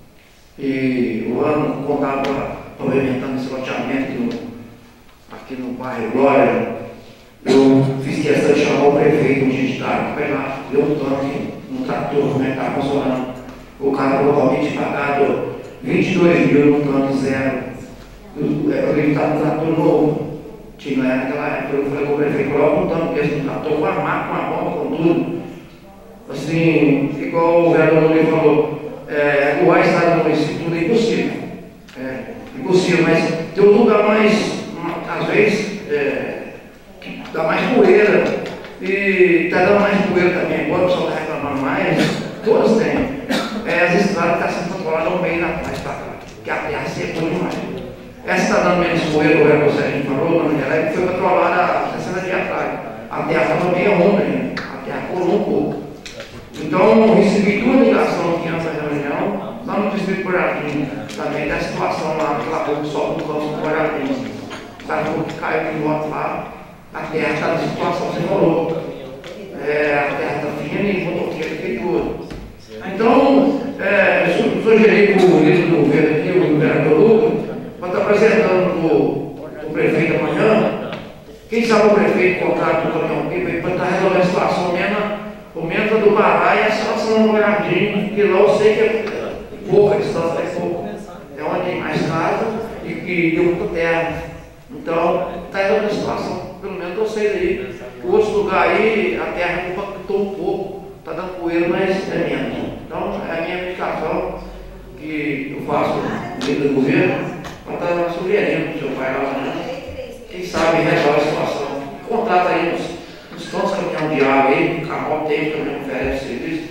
[SPEAKER 9] E o ano contava pavimentando esse loteamento aqui no bairro Glória. Eu fiz questão de chamar o prefeito de digital para ir lá, deu um tanque no trator, como é que estava funcionando. O cara provavelmente pagado 22 mil no tanque zero. Eu acreditava no trator novo. Tinha naquela época, eu falei com o prefeito, coloca um tanque desse no trator, com a máquina, com a bomba, com tudo. Assim, igual o vereador Nunes falou, o estado do município, tudo é impossível. Impossível, mas tem um lugar mais, às vezes, que dá mais poeira. E está dando mais poeira também, agora o pessoal está reclamando mais, todas têm. As estradas estão sendo controladas ao meio da praia, que a terra secou demais. Essa está dando menos poeira, o Sérgio falou, que foi controlada há 60 dias atrás. A terra estava meio onda ainda, a terra colou um pouco. Então, eu recebi duas ligações aqui nessa reunião, lá no Distrito do Jardim, também da situação lá, aquela pouco só do campo do Jardim. Sabe o que caiu de moto lá? A terra está na situação que você falou. A terra está fina e o motoqueiro fez tudo. Então, eu sugeri para o líder do governo aqui, o vereador Lucas, para estar apresentando para o prefeito amanhã. Quem sabe o prefeito contrata o caminhão-pipa para estar resolvendo a situação mesmo do Pará e a situação do Jardim, que lá eu sei que é pouca distância, é pouco. É onde tem mais casa e deu muita terra. Então, está resolvendo a situação, pelo menos eu sei daí. O outro lugar aí, a terra impactou um pouco, está dando poeira, mas é menos. Então, é a minha indicação que eu faço no líder do governo, para estar sugerindo o seu pai lá amanhã. Quem sabe resolve a situação. Contrata aí os tantos caminhões de água aí, o Carmol tem, também oferece serviço,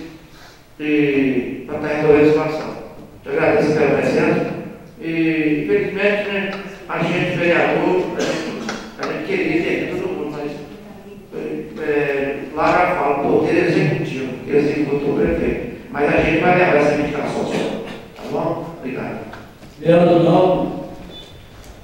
[SPEAKER 9] e para estar resolvendo a situação. Eu agradeço pela presença e, infelizmente, né, a gente, vereador, a gente queria ter todo mundo, mas lá já fala, poder executivo, que executou o prefeito. Mas a gente vai levar essa indicação só. Tá bom? Obrigado.
[SPEAKER 1] Vereador Naldo.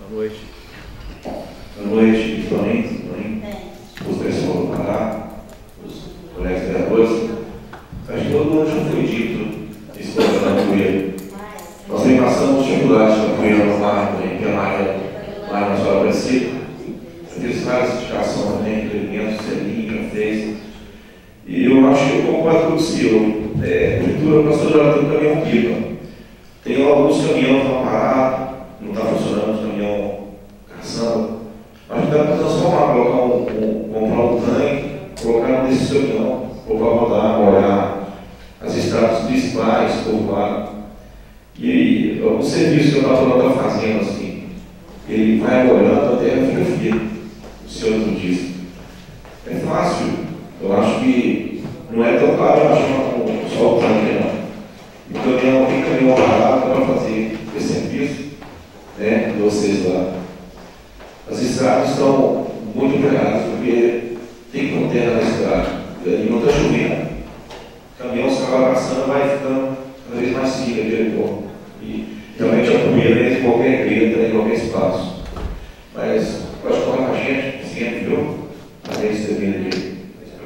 [SPEAKER 6] Boa noite.
[SPEAKER 4] Boa noite, Toninho, os pessoal do Pará, os colegas vereadores. Acho que todo mundo já foi dito esse programa da poeira. Nós temos bastante dificuldade com a poeira no mar, que é lá na sua Aparecida. Eu fiz várias certificações também, requerimentos, Celinho já fez. E eu acho que eu concordo com o senhor. A prefeitura passou já tem um caminhão-pipa. Tem alguns caminhões que estão parados, não está funcionando, o caminhão caçamba. Mas dá para transformar, comprar um tanque, colocar um desses caminhão, ou para rodar, molhar as estradas principais, povoar. E o serviço que o patrão está fazendo assim, ele vai molhando até fica firme, o senhor não disse. É fácil, eu acho que não é tão caro, eu acho só o tanque, não. O caminhão tem caminhão parado para fazer esse serviço, né, de vocês lá. As estradas estão muito pegadas porque tem contenda na estrada e não está chovendo. O caminhão, se acabar passando, vai ficando cada vez mais fino aquele ponto. E realmente a poeira entra em qualquer greta, em qualquer espaço. Mas pode falar com a gente, sempre, viu? Até esse vindo aqui.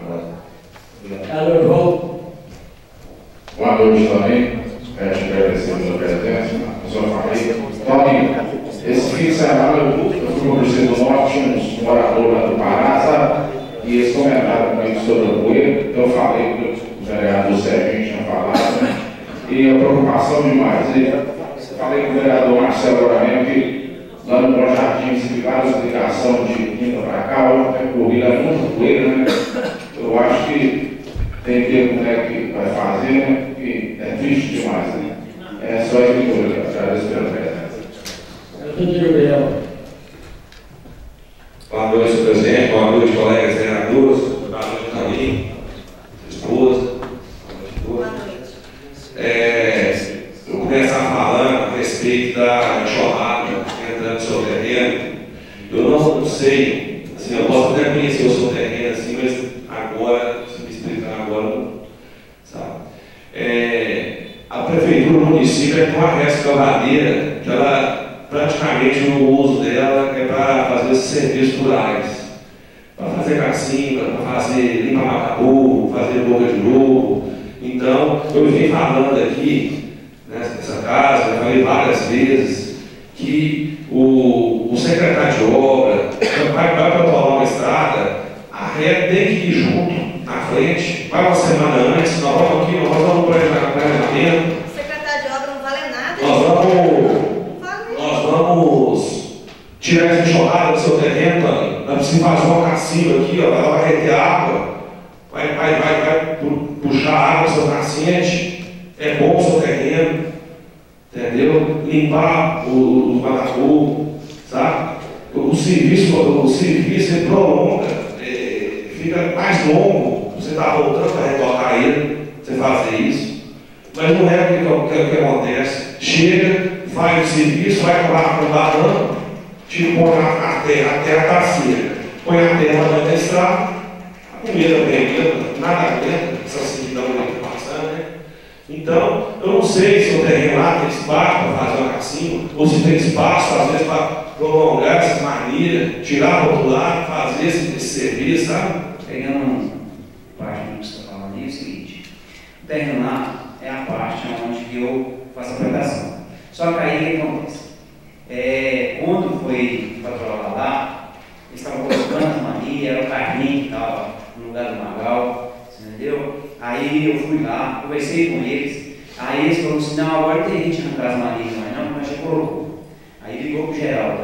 [SPEAKER 1] Alô, João.
[SPEAKER 10] Boa noite também. Quero te agradecer pela presença, a sua família. Toninho, esse fim de semana eu fui no Cruzeiro do Norte, uns moradores lá do Pará, sabe? E eles comentaram comigo sobre a poeira. Eu falei com o vereador Serginho tinha falado, né? E a preocupação demais. E falei com o vereador Marcelo agora mesmo que lá no Bom Jardim se várias explicações de quinta para cá, hoje corrida muito poeira, né? Eu acho que tem que ver como é que vai fazer, né? E é triste demais, né? É só isso que eu agradeço pela presença.
[SPEAKER 4] Boa noite, senhor presidente. Boa noite, colegas vereadores. Boa noite, Toninho, esposa. Boa noite. Eu vou começar falando a respeito da enxurrada entrando no seu terreno. Eu não sei, assim, eu posso até conhecer o seu terreno, assim, mas agora, se me explicar agora, sabe? A prefeitura, o município, tem uma escavadeira que ela, praticamente, o uso dela é para fazer esses serviços rurais. Para fazer cacimba, para fazer limpar macabu, fazer boca de lobo. Então, eu vim falando aqui, nessa casa, eu falei várias vezes, que o secretário de obra vai para tolar uma estrada, a ré tem que ir junto, na frente, vai uma semana antes, nós vamos aqui, nós vamos para o planejamento.
[SPEAKER 11] O secretário de obra não vale nada.
[SPEAKER 4] Nós vamos tirar essa enxurrada do seu terreno, Toninho. Nós precisamos fazer uma cacimba aqui, ó, ela vai reter água, vai puxar água do seu nascente, é bom o seu terreno, entendeu? Limpar os matacu, sabe? O serviço ele prolonga, fica mais longo, você está voltando para retocar ele, você fazer isso, mas não é o que acontece. Chega, faz o serviço, vai lá para o barranco, põe a terra está seca, põe a terra dentro da estrada, a primeira vem, nada aguenta, essa sequidão que está passando, né? Então, eu não sei se o terreno lá tem espaço para fazer uma cacimba, ou se tem espaço, às vezes, para prolongar essas manilhas, tirar para o outro lado, fazer esse serviço, sabe?
[SPEAKER 7] Pegando parte do que você está falando aí, é o seguinte: o terreno lá é a parte onde eu faço a plantação. Só que aí o que acontece? Quando foi patrulhar lá, eles estavam colocando as manilhas, era o carrinho que estava no lugar do magal, entendeu? Aí eu fui lá, conversei com eles, aí eles falaram assim: não, agora tem gente arrancar as manilhas, mas já colocou. Aí ligou para o Geraldo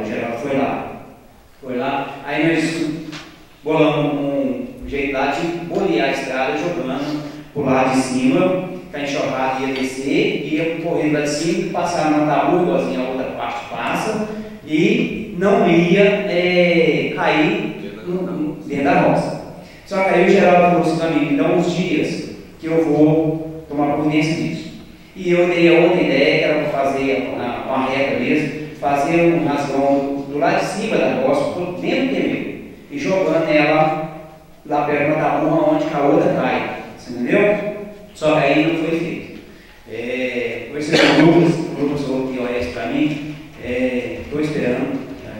[SPEAKER 7] foi lá, aí nós bolamos um jeito lá de bolear a estrada, jogando por lado de cima, que a enxurrada ia descer, ia correndo lá de cima, passar na tabu, igualzinho a outra parte passa, e não ia cair dentro da roça. Só que aí o Geraldo falou assim para mim: me dá uns dias que eu vou tomar providência disso. E eu dei a outra ideia, que era para fazer uma reta mesmo, fazer um rasgão do lado de cima da roça, dentro do pneu, e jogando ela lá perto da tabu, onde a outra cai. Você entendeu? Só que aí não foi feito. Conversei com o Lucas falou que olha isso para mim, estou esperando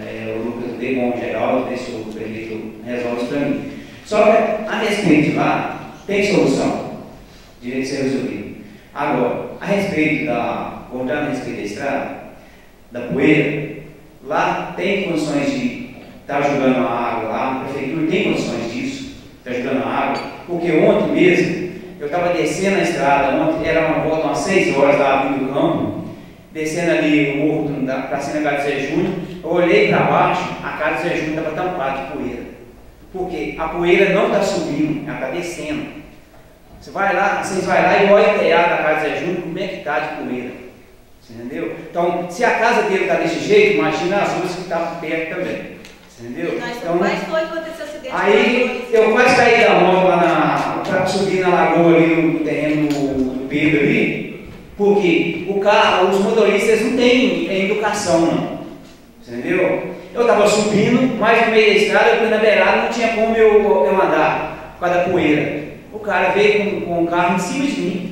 [SPEAKER 7] respeito de lá, tem solução de ser resolvido. Agora, voltando a respeito da estrada, da poeira, lá tem condições de estar jogando a água lá, a prefeitura tem condições disso, estar jogando a água, porque ontem mesmo, eu estava descendo a estrada, ontem era uma volta umas 6 horas lá vindo do campo, descendo ali o morro para cima da casa do Zé Júnior, eu olhei para baixo, a casa do Zé Júnior estava tampada de poeira. Porque a poeira não está subindo, ela está descendo. Vocês vão lá e olham o telhado da casa do Zé Júnior, como é que está de poeira. Você entendeu? Então, se a casa dele está desse jeito, imagina as ruas que estavam perto também. Você entendeu? Então,
[SPEAKER 11] quase foi quando esse acidente.
[SPEAKER 7] Aí eu quase caí da moto lá para subir na lagoa ali no terreno do Pedro ali, porque os motoristas não têm educação, não. Você entendeu? Eu estava subindo, mais no meio da estrada, eu fui na beirada, não tinha como eu andar por causa da poeira. O cara veio com o carro em cima de mim.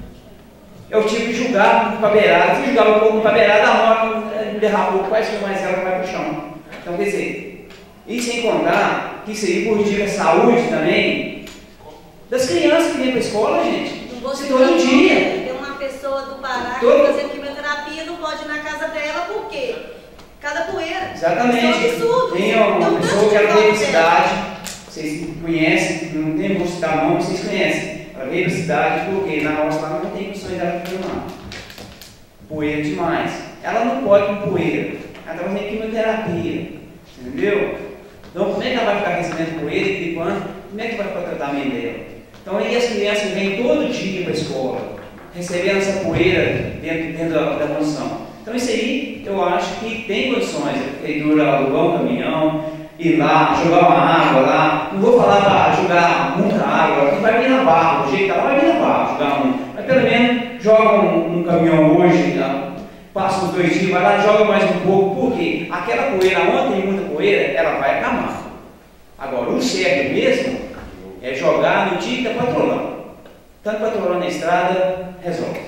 [SPEAKER 7] Eu tive que jogar para a beirada, fui jogar um pouco para a beirada, a moto derrapou, quase que mais ela vai para o chão. Então, quer dizer, e sem contar que isso aí prejudica a saúde também das crianças que vêm para a escola, gente. Todo dia.
[SPEAKER 11] Tem uma pessoa do Pará que vai fazer quimioterapia, não pode ir na casa dela, por quê? Cada poeira.
[SPEAKER 7] Exatamente.
[SPEAKER 11] Isso é um absurdo.
[SPEAKER 7] Tem uma pessoa que ela veio para a cidade, vocês conhecem, não tem vou citar nome, vocês conhecem. Ela veio para a cidade porque na roça lá não tem condições dela filmar. Poeira demais. Ela não pode com poeira. Ela está fazendo quimioterapia. Entendeu? Então, como é que ela vai ficar recebendo poeira e quando? Como é que vai ficar o tratamento dela? Então, aí as crianças vêm todo dia para a escola, recebendo essa poeira dentro da condição. Então, isso aí, eu acho que tem condições. A prefeitura alugar um caminhão, ir lá, jogar uma água lá. Não vou falar para jogar muita água, porque vai vir na barra, do jeito que ela vai vir na barra, jogar muito. Mas pelo menos joga um caminhão hoje, passa uns 2 dias, vai lá, joga mais um pouco, porque aquela poeira, onde tem muita poeira, ela vai acamar. Agora, o certo mesmo é jogar no dia que está patrolando. Tanto patrolando na estrada, resolve.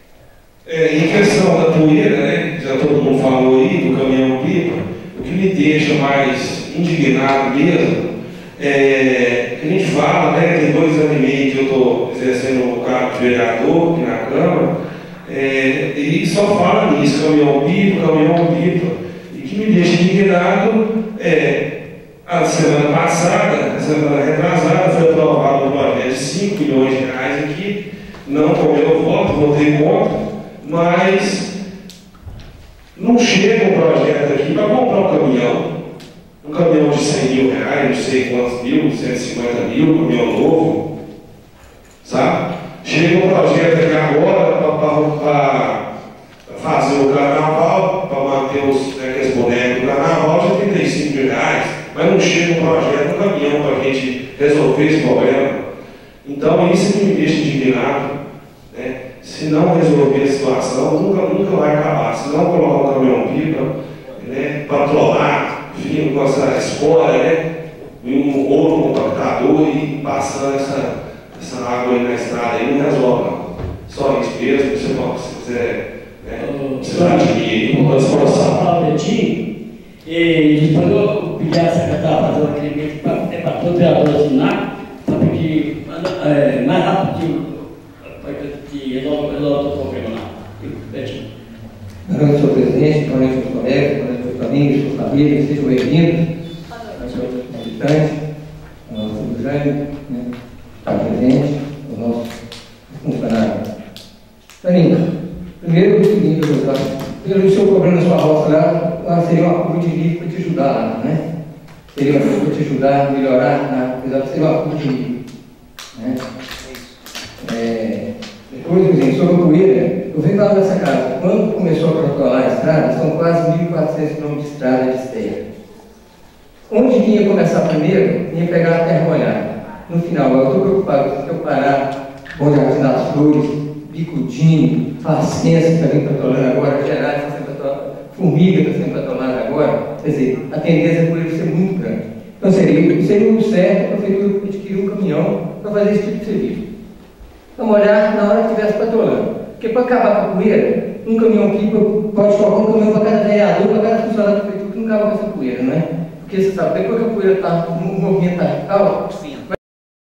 [SPEAKER 10] Em questão da poeira, né, já todo mundo falou aí, do caminhão-pipa, o que me deixa mais indignado mesmo é que a gente fala, né, tem 2 anos e meio que eu estou exercendo o cargo de vereador aqui na Câmara, e só fala nisso, caminhão-pipa, e o que me deixa indignado a semana passada, a semana retrasada, foi aprovado um projeto de 5 milhões de reais aqui, não com o meu voto, votei contra, mas não chega um projeto aqui para comprar um caminhão de 100 mil reais, não sei quantos mil, 150 mil, um caminhão novo, sabe? Chega um projeto aqui agora para fazer o carnaval, para manter aqueles bonecos do carnaval, já 35 mil reais, mas não chega um projeto, um caminhão para a gente resolver esse problema. Então, isso que me deixa indignado, né? Se não resolver a situação, nunca vai acabar. Se não colocar um caminhão-pipa, né, patrolar, vindo com essa espora, né, um outro compactador e passando essa água aí na estrada, aí não resolve, não. Só isso mesmo, se quiser, precisar de dinheiro, não pode esforçar.
[SPEAKER 1] E depois eu pedi a secretária fazer um requerimento para todo vereador assinar, para pedir mais rapidinho. Resolve o problema lá.
[SPEAKER 2] Boa noite, senhor presidente, boa noite, meus colegas, boa noite, meus amigos, suas famílias, sejam bem-vindos. Boa noite, militantes, o nosso Jânio, está presente, o nosso funcionário. Taninha, primeiro o seguinte, pelo seu problema na sua roça lá, seria uma curva de nível para te ajudar lá, né? Seria uma curva para te ajudar a melhorar, seria uma curva de nível, né? Depois, presidente, sobre a poeira, eu venho falar dessa casa. Quando começou a protocolar a estrada, são quase 1.400 km de estrada de esteira. Onde vinha começar primeiro, ia pegar a terra molhada. No final, eu estou preocupado se eu parar, Bom Jardim das Flores, Bicudinho, Fasquença, que está vindo patrolando agora, Gerais está sendo patrolando, Formiga está sendo patrolando agora. Quer dizer, a tendência por ele ser muito grande. Então seria o certo a prefeitura adquirir um caminhão para fazer esse tipo de serviço. Vamos olhar na hora que estivesse patrolando. Porque para acabar com a poeira, um caminhão-pipa pode colocar um caminhão para cada vereador, para cada funcionário da prefeitura que não acaba com essa poeira, não é? Porque você sabe, depois que a poeira está no movimento alto,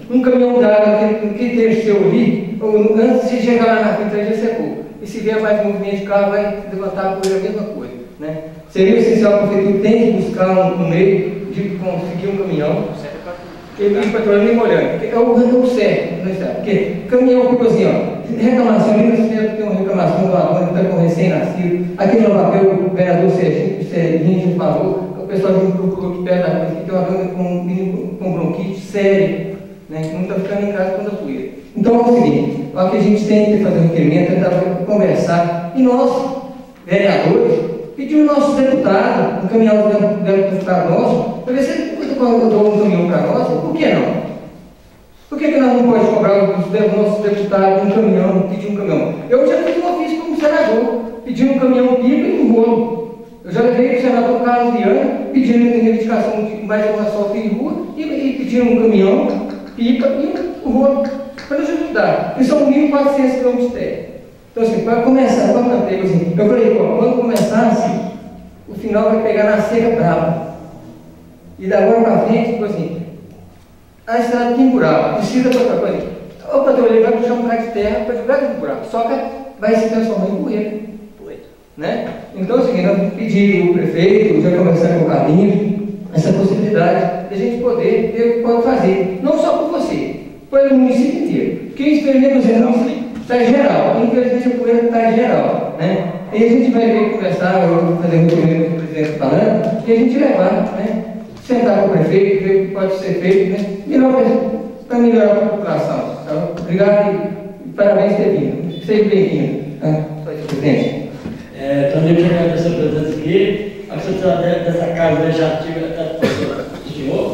[SPEAKER 2] um caminhão d'água que desceu ali, antes de chegar lá na frente, já secou. E se vier mais movimento de carro, vai levantar a poeira, a mesma coisa. Né? Seria essencial que a prefeitura tem que buscar um meio de conseguir um caminhão. Ele ir para trás, nem molhando. É o certo, não é? Porque caminhão, tipo assim, ó, reclamação, ali no centro tem uma reclamação do aluno que está com recém-nascido. Aqui no papel, o vereador Serginho falou, o pessoal me procurou aqui perto da coisa, que tem uma dona com um menino com bronquite sério, né, que não está ficando em casa quando a poeira. Então é o seguinte, o que a gente tem que fazer um requerimento, tentar conversar, e nós, vereadores, pedir aos nossos deputados, encaminhar os deputados nossos, para ver se ele mandou um caminhão para nós, por que não? Por que nós não podemos cobrar os nossos deputados um caminhão, pedir um caminhão? Eu já fiz um ofício como senador, pedindo um caminhão pipa e um rolo. Eu já levei para o senador Carlos Viana, pedindo reivindicação de mais uma asfalto em rua, e pedindo um caminhão, pipa e um rolo, para nos ajudar. E são 1.400 km de terra. Então, assim, para começar, assim, eu falei, quando começar assim, o final vai pegar na seca brava. E da agora para frente, tipo assim, a estrada tem buraco, precisa para outra coisa. O patrulheiro vai puxar um bocado de terra para jogar no buraco, só que vai se transformar em poeira. Né? Então, é o seguinte, nós pedimos o prefeito, já conversar com o Carlinhos, essa possibilidade de a gente poder ver o que pode fazer, não só por você, pelo município inteiro. Quem experimenta o município está em geral, infelizmente a poeira está em geral. Né? E a gente vai ver, conversar, eu vou fazer um requerimento com o presidente falando, e a gente levar, né? Sentar com o prefeito, ver o que pode ser feito, né? Para melhorar a população. Então, obrigado e parabéns por ter vindo. Seja bem-vindo. Só isso, presidente.
[SPEAKER 1] Também quero agradecer a presença aqui, a sociedade dessa casa legislativa do senhor.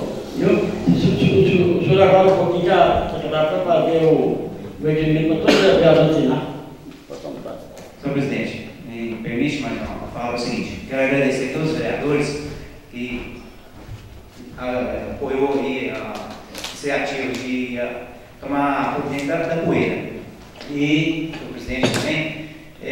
[SPEAKER 1] O senhor agora um pouquinho já dá para fazer o requerimento para todos os vereadores assinar.
[SPEAKER 7] Senhor presidente, me permite mais uma fala, é o seguinte, quero agradecer a todos os vereadores que apoiou aí a iniciativa de tomar providência da poeira. E o presidente também,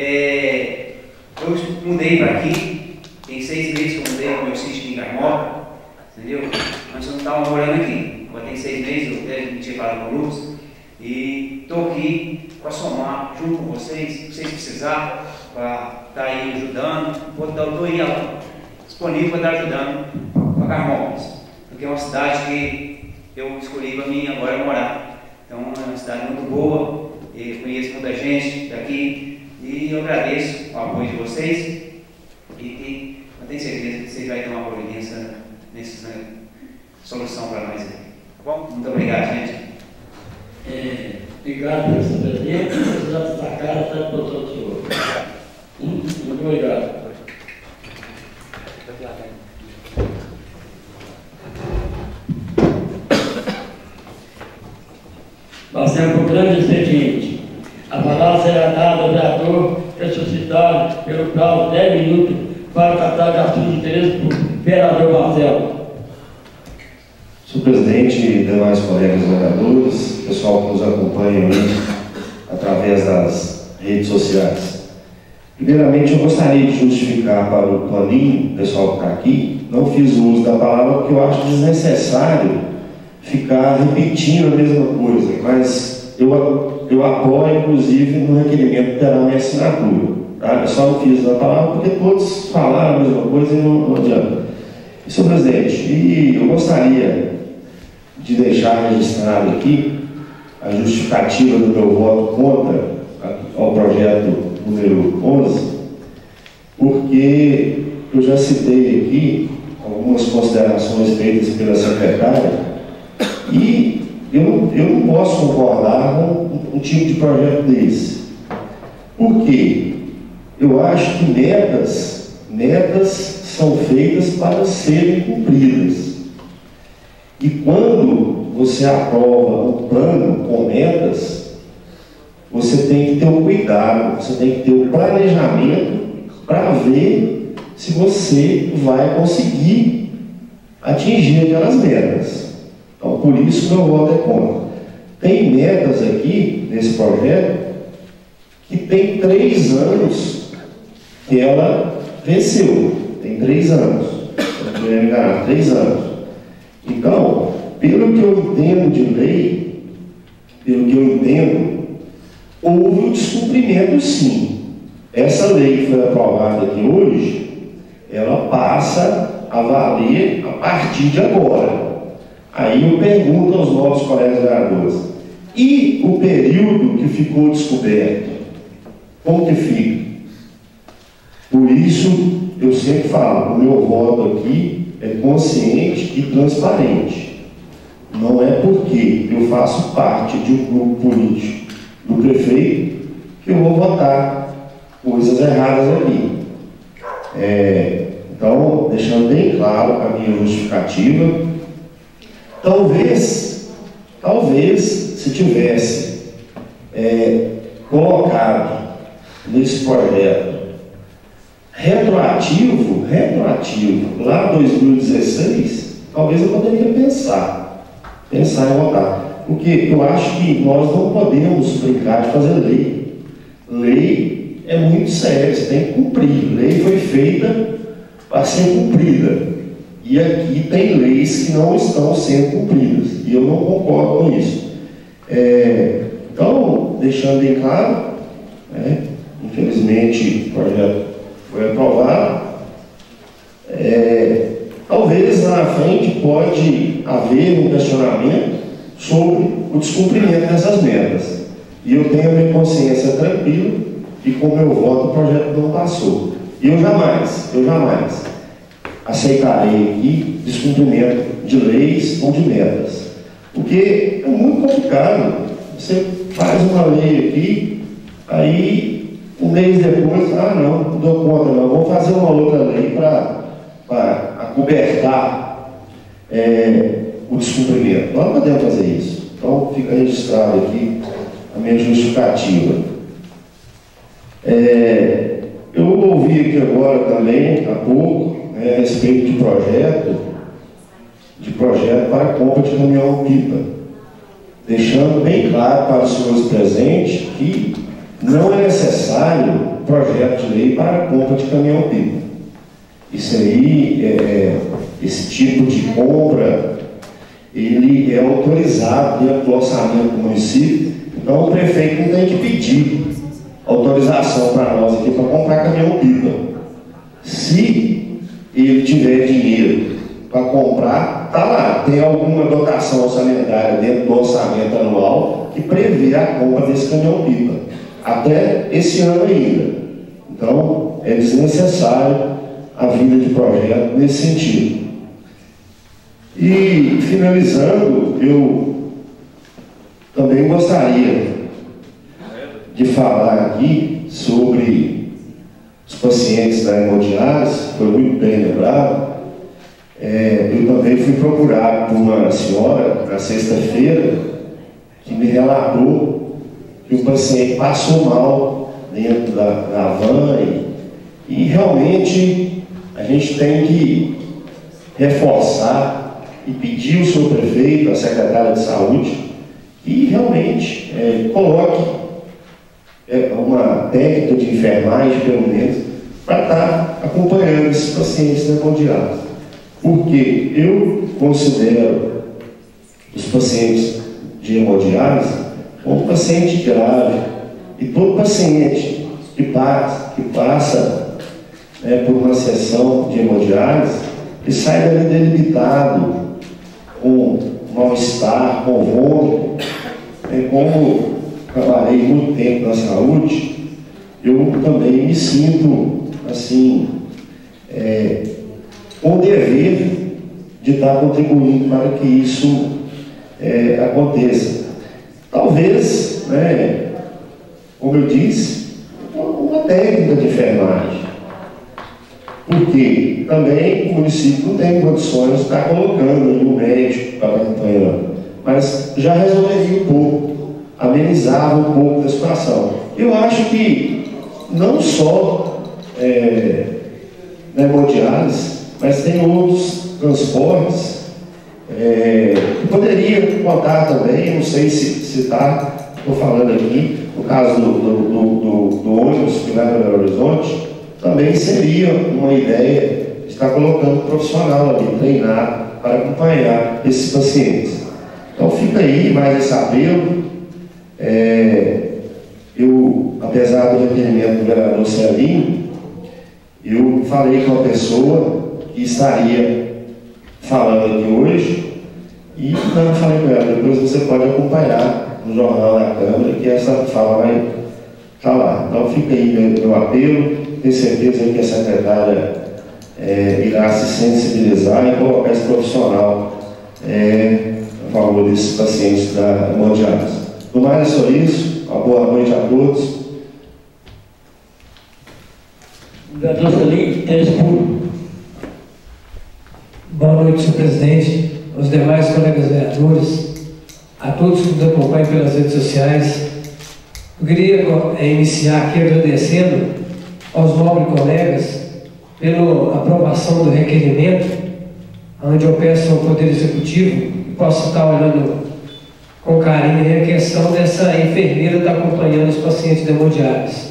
[SPEAKER 7] eu mudei para aqui, tem 6 meses que eu mudei para o meu sítio em Gaimoca, entendeu? Nós não estávamos morando aqui, agora tem 6 meses, eu até tinha falado com o Lucas, e estou aqui para somar junto com vocês, se vocês precisarem, para estar aí ajudando, estou aí disponível para estar ajudando para Carmópolis, porque é uma cidade que eu escolhi para mim agora morar. Então é uma cidade muito boa, eu conheço muita gente daqui e eu agradeço o apoio de vocês e eu tenho certeza que vocês vão ter uma providência nessa solução para nós aí. Tá bom? Muito obrigado, gente.
[SPEAKER 1] Obrigado pelo seu presidente, precisar destacar a para o senhor. Muito obrigado. Passemos para o grande expediente. A palavra será dada ao vereador ressuscitado pelo prazo de 10 minutos para tratar de assunto de interesse do vereador Marcelo.
[SPEAKER 5] Senhor presidente, demais colegas vereadores, pessoal que nos acompanha aí através das redes sociais. Primeiramente, eu gostaria de justificar para o Toninho, o pessoal que está aqui, não fiz o uso da palavra porque eu acho desnecessário ficar repetindo a mesma coisa, mas eu apoio, inclusive, no requerimento que terá minha assinatura. Tá? Eu só não fiz uso da palavra porque todos falaram a mesma coisa e não adianta. Senhor presidente, eu gostaria de deixar registrado aqui a justificativa do meu voto contra ao projeto número 11, porque eu já citei aqui algumas considerações feitas pela secretária e eu não posso concordar com um tipo de projeto desse. Por quê? Eu acho que metas são feitas para serem cumpridas. E quando você aprova um plano com metas, você tem que ter o cuidado, você tem que ter o planejamento para ver se você vai conseguir atingir aquelas metas. Então, por isso meu voto é contra. Tem metas aqui, nesse projeto, que tem 3 anos que ela venceu. Tem 3 anos. Eu não me enganar, 3 anos. Então, pelo que eu entendo de lei, pelo que eu entendo, houve um descumprimento sim. Essa lei que foi aprovada aqui hoje, ela passa a valer a partir de agora. Aí eu pergunto aos nossos colegas vereadores, e o período que ficou descoberto, como que fica? Por isso, eu sempre falo, o meu voto aqui é consciente e transparente. Não é porque eu faço parte de um grupo político do prefeito que eu vou votar coisas erradas ali. Então, deixando bem claro a minha justificativa, talvez, se tivesse colocado nesse projeto retroativo, lá em 2016, talvez eu poderia pensar em votar. Porque eu acho que nós não podemos brincar de fazer lei. Lei é muito sério, você tem que cumprir. Lei foi feita para ser cumprida. E aqui tem leis que não estão sendo cumpridas. E eu não concordo com isso. Então, deixando bem claro, infelizmente o projeto foi aprovado. Talvez lá na frente pode haver um questionamento sobre o descumprimento dessas metas. E eu tenho a minha consciência tranquila e com o meu voto o projeto não passou. E eu jamais aceitarei aqui descumprimento de leis ou de metas. Porque é muito complicado. Você faz uma lei aqui, aí um mês depois, não dou conta não, vou fazer uma outra lei para acobertar o descumprimento. Nós não podemos fazer isso. Então fica registrado aqui a minha justificativa. Eu ouvi aqui agora também, há pouco, a respeito de projeto para a compra de caminhão-pipa, deixando bem claro para os senhores presentes que não é necessário projeto de lei para a compra de caminhão-pipa. Isso aí, esse tipo de compra, ele é autorizado dentro do orçamento do município, então o prefeito não tem que pedir autorização para nós aqui para comprar caminhão-pipa. Se ele tiver dinheiro para comprar, está lá, tem alguma dotação orçamentária dentro do orçamento anual que prevê a compra desse caminhão-pipa, até esse ano ainda. Então, é desnecessário a vinda de projeto nesse sentido. E, finalizando, eu também gostaria de falar aqui sobre os pacientes da hemodiálise, foi muito bem lembrado. Eu também fui procurado por uma senhora na sexta-feira que me relatou que o paciente passou mal dentro da van e realmente a gente tem que reforçar e pedir ao senhor prefeito, à secretária de saúde, que realmente coloque uma técnica de enfermagem, pelo menos, para estar acompanhando esses pacientes da hemodiálise. Porque eu considero os pacientes de hemodiálise como paciente grave. E todo paciente que passa por uma sessão de hemodiálise, ele sai dali debilitado, com mal-estar, com vômito. Como trabalhei muito tempo na saúde, eu também me sinto assim, com o dever de estar contribuindo para que isso aconteça. Talvez, como eu disse, uma técnica de enfermagem, porque também o município não tem condições de estar colocando um médico para acompanhar, mas já resolveria um pouco, amenizava um pouco da situação. Eu acho que não só na hemodiálise, mas tem outros transportes que poderia contar também, não sei se está, estou falando aqui, no caso do ônibus que vai para Belo Horizonte, também seria uma ideia de estar colocando um profissional ali, treinado, para acompanhar esses pacientes. Então fica aí mais esse apelo, Eu, apesar do requerimento do vereador Celinho, eu falei com a pessoa que estaria falando aqui hoje e não falei com ela. Depois você pode acompanhar no Jornal da Câmara que essa fala vai falar. Então fica aí meu apelo, tenho certeza que a secretária irá se sensibilizar e colocar esse profissional a favor desses pacientes da hemodiálise. No mais é só isso. Uma boa noite a todos.
[SPEAKER 1] Vereador Celinho,
[SPEAKER 3] boa noite, senhor presidente, aos demais colegas vereadores, a todos que nos acompanham pelas redes sociais. Eu queria iniciar aqui agradecendo aos nobres colegas pela aprovação do requerimento, onde eu peço ao Poder Executivo que possa estar olhando com carinho a questão dessa enfermeira que está acompanhando os pacientes de hemodiálise.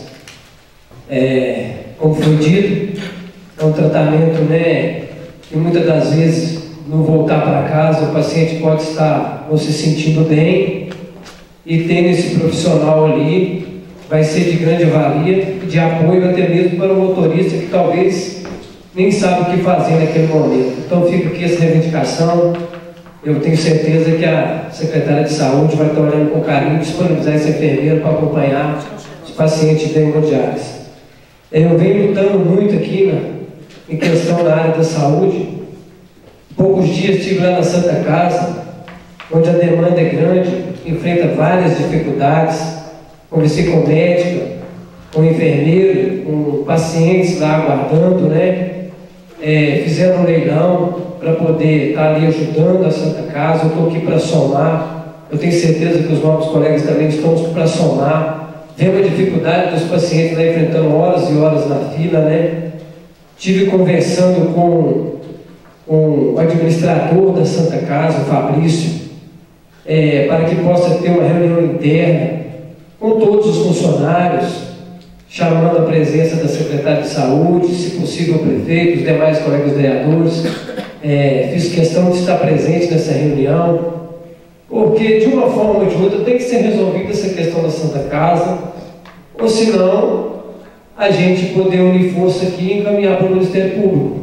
[SPEAKER 3] Como foi dito, é um tratamento, que muitas das vezes, no voltar para casa, o paciente pode estar não se sentindo bem, e tendo esse profissional ali vai ser de grande valia, de apoio até mesmo para o motorista que talvez nem sabe o que fazer naquele momento. Então fica aqui essa reivindicação. Eu tenho certeza que a secretária de saúde vai estar olhando com carinho, disponibilizar esse enfermeiro para acompanhar os pacientes de hemodiálise. Eu venho lutando muito aqui em questão da área da saúde. Poucos dias estive lá na Santa Casa, onde a demanda é grande, enfrenta várias dificuldades. Conversei com médica, com enfermeiro, com pacientes lá aguardando, fizeram um leilão para poder estar ali ajudando a Santa Casa. Eu estou aqui para somar. Eu tenho certeza que os novos colegas também estão para somar. Vendo a dificuldade dos pacientes enfrentando horas e horas na fila, Tive conversando com o administrador da Santa Casa, o Fabrício, para que possa ter uma reunião interna com todos os funcionários, chamando a presença da secretária de saúde, se possível o prefeito, os demais colegas vereadores. Fiz questão de estar presente nessa reunião, porque de uma forma ou de outra tem que ser resolvida essa questão da Santa Casa, ou senão a gente poder unir força aqui e encaminhar para o Ministério Público.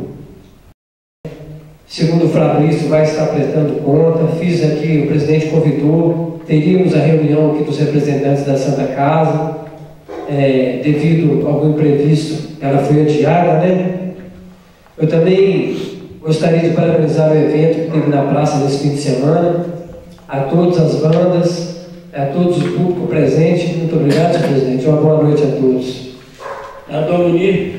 [SPEAKER 3] Segundo o Fabrício, vai estar prestando conta. Fiz aqui, o presidente convidou, teríamos a reunião aqui dos representantes da Santa Casa, devido a algum imprevisto, ela foi adiada, Eu também gostaria de parabenizar o evento que teve na praça nesse fim de semana, a todas as bandas, a todos o público presente. Muito obrigado, senhor presidente. Uma boa noite a todos.
[SPEAKER 1] Vereador Munir.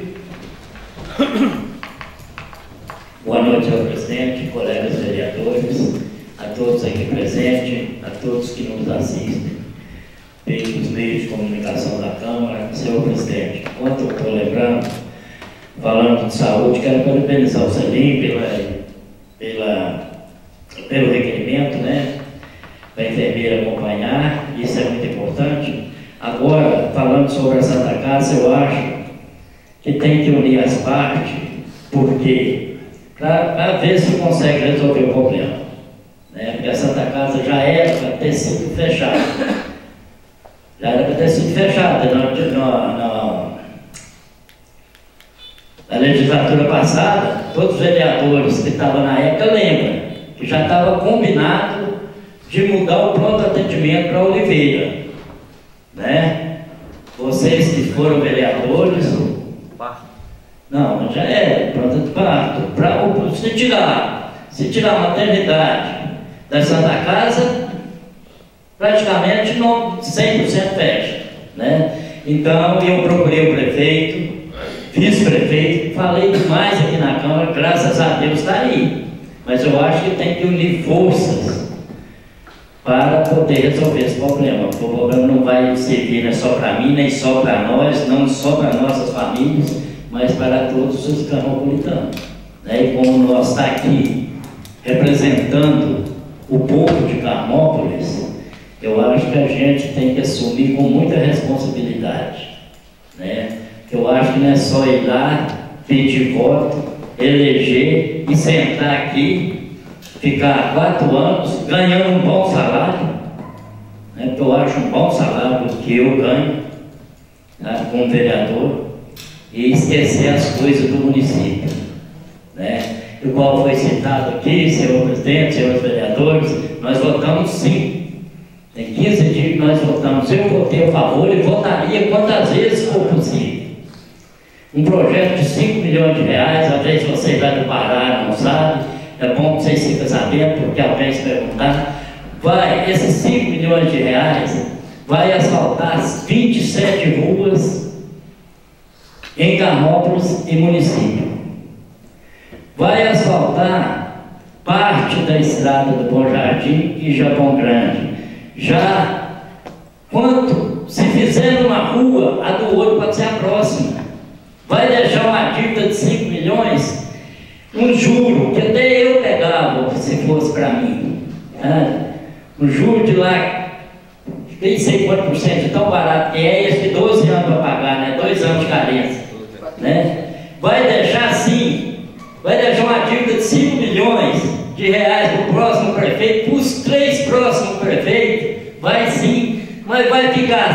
[SPEAKER 12] Boa noite, senhor presidente, colegas vereadores, a todos aqui presentes, a todos que nos assistem pelos meios de comunicação da Câmara. Senhor presidente, enquanto eu estou lembrando, falando de saúde, quero parabenizar o Celinho pelo requerimento, para a enfermeira acompanhar, isso é muito importante. Agora, falando sobre a Santa Casa, eu acho que tem que unir as partes, porque para ver se consegue resolver o problema, porque a Santa Casa já era para ter sido fechada. Já era para ter sido fechada na legislatura passada. Todos os vereadores que estavam na época lembram que já estava combinado de mudar o pronto atendimento para Oliveira, Vocês que foram vereadores, não, já era pronto de parto. Se tirar a maternidade da Santa Casa, praticamente 100% fecha, Então eu procurei o prefeito, vice-prefeito, falei demais aqui na Câmara, graças a Deus está aí. Mas eu acho que tem que unir forças para poder resolver esse problema. O problema não vai servir só para mim, nem só para nós, não só para nossas famílias, mas para todos os carmopolitanos. E como nós estamos aqui representando o povo de Carmópolis, eu acho que a gente tem que assumir com muita responsabilidade. Eu acho que não é só ir lá, pedir voto, eleger e sentar aqui, ficar 4 anos ganhando um bom salário, né, porque eu acho um bom salário que eu ganho, tá, como vereador, e esquecer as coisas do município, né? Igual foi citado aqui, senhor presidente, senhores vereadores, nós votamos sim. Tem 15 dias que nós votamos. Eu votei a favor e votaria quantas vezes for possível. Um projeto de 5 milhões de reais, às vezes vocês lá do Pará não sabem, é bom que vocês fiquem sabendo, porque alguém se perguntar. Esses 5 milhões de reais vai asfaltar 27 ruas em Carmópolis e município. Vai asfaltar parte da estrada do Bom Jardim e Japão Grande. Já quanto se fizer uma rua, a do outro pode ser a próxima. Vai deixar uma dívida de 5 milhões, um juro, que até eu pegava, se fosse para mim. Né? Um juro de lá, nem sei quanto por cento, de tão barato que é, esse de 12 anos para pagar, né? 2 anos de carência. Né? Vai deixar sim, vai deixar uma dívida de 5 milhões de reais para o próximo prefeito, para os 3 próximos prefeitos, vai sim, mas vai ficar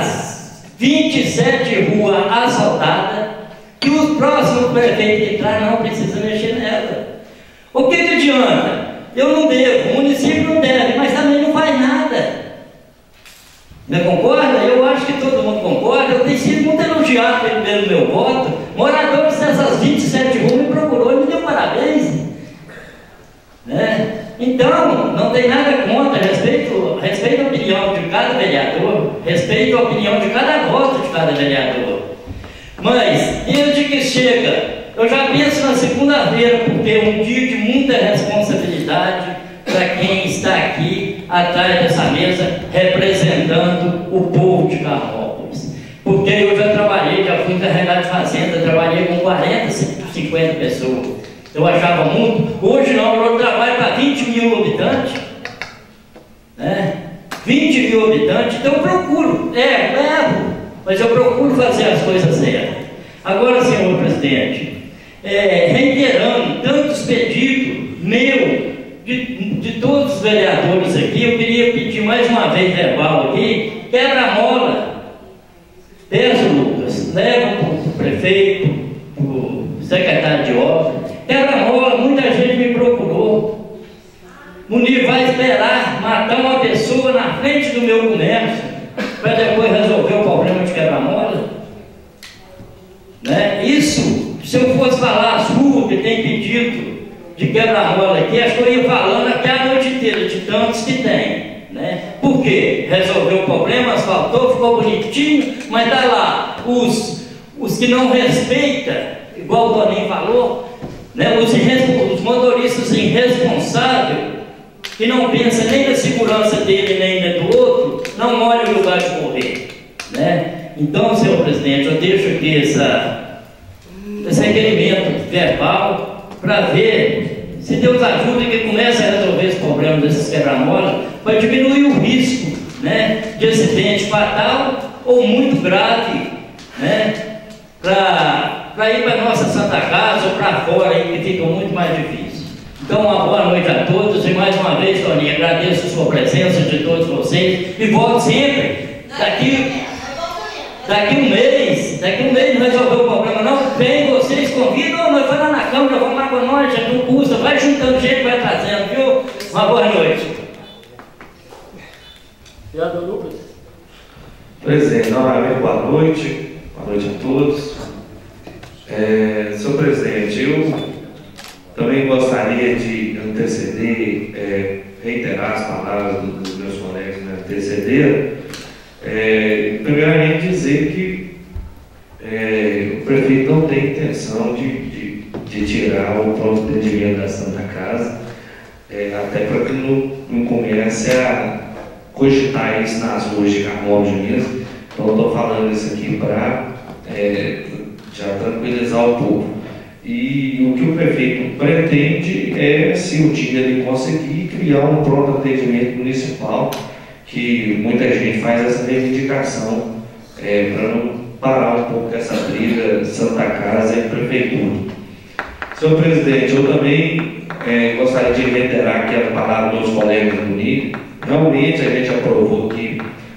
[SPEAKER 12] 27 ruas asfaltadas, que os próximos prefeitos que entrar não precisam mexer nela. O que adianta? Eu não devo, o município não deve, mas também não faz nada. Você concorda? Eu acho que todo mundo concorda. Eu tenho sido muito elogiado pelo meu voto. Moradores dessas 27 ruas me procurou e me deu parabéns. Né? Então, não tem nada contra, respeito a opinião de cada vereador, respeito a opinião de cada voto de cada vereador. Mas, desde que chega, eu já penso na segunda-feira, porque é um dia de muita responsabilidade para quem está aqui atrás dessa mesa representando o povo de Carmópolis. Porque eu já trabalhei, já fui encarregado de fazenda, trabalhei com 40, 50 pessoas. Eu achava muito. Hoje não, eu trabalho para 20 mil habitantes. Né? 20 mil habitantes, então eu procuro, levo, mas eu procuro fazer as coisas certas. Agora, senhor presidente, reiterando tantos pedidos meus, de todos os vereadores aqui, eu queria pedir mais uma vez verbal aqui, quebra-mola. Peço, Lucas, leva para o prefeito, para o secretário de obra, quebra-mola, muita gente me procurou. Munir vai esperar matar uma pessoa na frente do meu comércio para depois resolver o problema de quebra-mola? Né? Isso, se eu fosse falar as ruas que tem pedido de quebra-mola aqui, acho que eu ia falando até a noite inteira, de tantos que tem. Né? Por quê? Resolveu o problema, asfaltou, ficou bonitinho, mas está lá os que não respeitam, igual o Toninho falou, né? Os motoristas irresponsáveis, que não pensam nem na segurança dele nem na do outro, não olham o lugar de morrer. Né? Então, senhor presidente, eu deixo aqui esse requerimento verbal para ver se Deus ajuda e que comece a resolver esse problema desses quebra-mola, para diminuir o risco, né, de acidente fatal ou muito grave, né, para ir para a nossa Santa Casa ou para fora, aí, que fica muito mais difícil. Então, uma boa noite a todos e mais uma vez, Toninho, agradeço a sua presença de todos vocês e volto sempre. Daqui um mês não resolveu o problema, não. Vem, vocês convidam, nós vamos lá na Câmara, vamos lá com nós, já não custa, vai juntando gente, vai trazendo, viu? Uma boa noite.
[SPEAKER 1] Vereador Lucas.
[SPEAKER 4] Presidente, novamente boa noite a todos. Senhor presidente, eu também gostaria de anteceder, reiterar as palavras dos meus colegas que me antecederam. Primeiramente dizer que o prefeito não tem intenção de tirar o pronto atendimento da Santa Casa, até para que não comece a cogitar isso nas ruas de Carmópolis mesmo. Então eu estou falando isso aqui para já tranquilizar o povo. E o que o prefeito pretende é, se o dia ele conseguir, criar um pronto atendimento municipal, que muita gente faz essa reivindicação para não parar um pouco essa briga Santa Casa e Prefeitura. Senhor presidente, eu também gostaria de reiterar aqui a palavra dos colegas do NIC. Realmente a gente aprovou aqui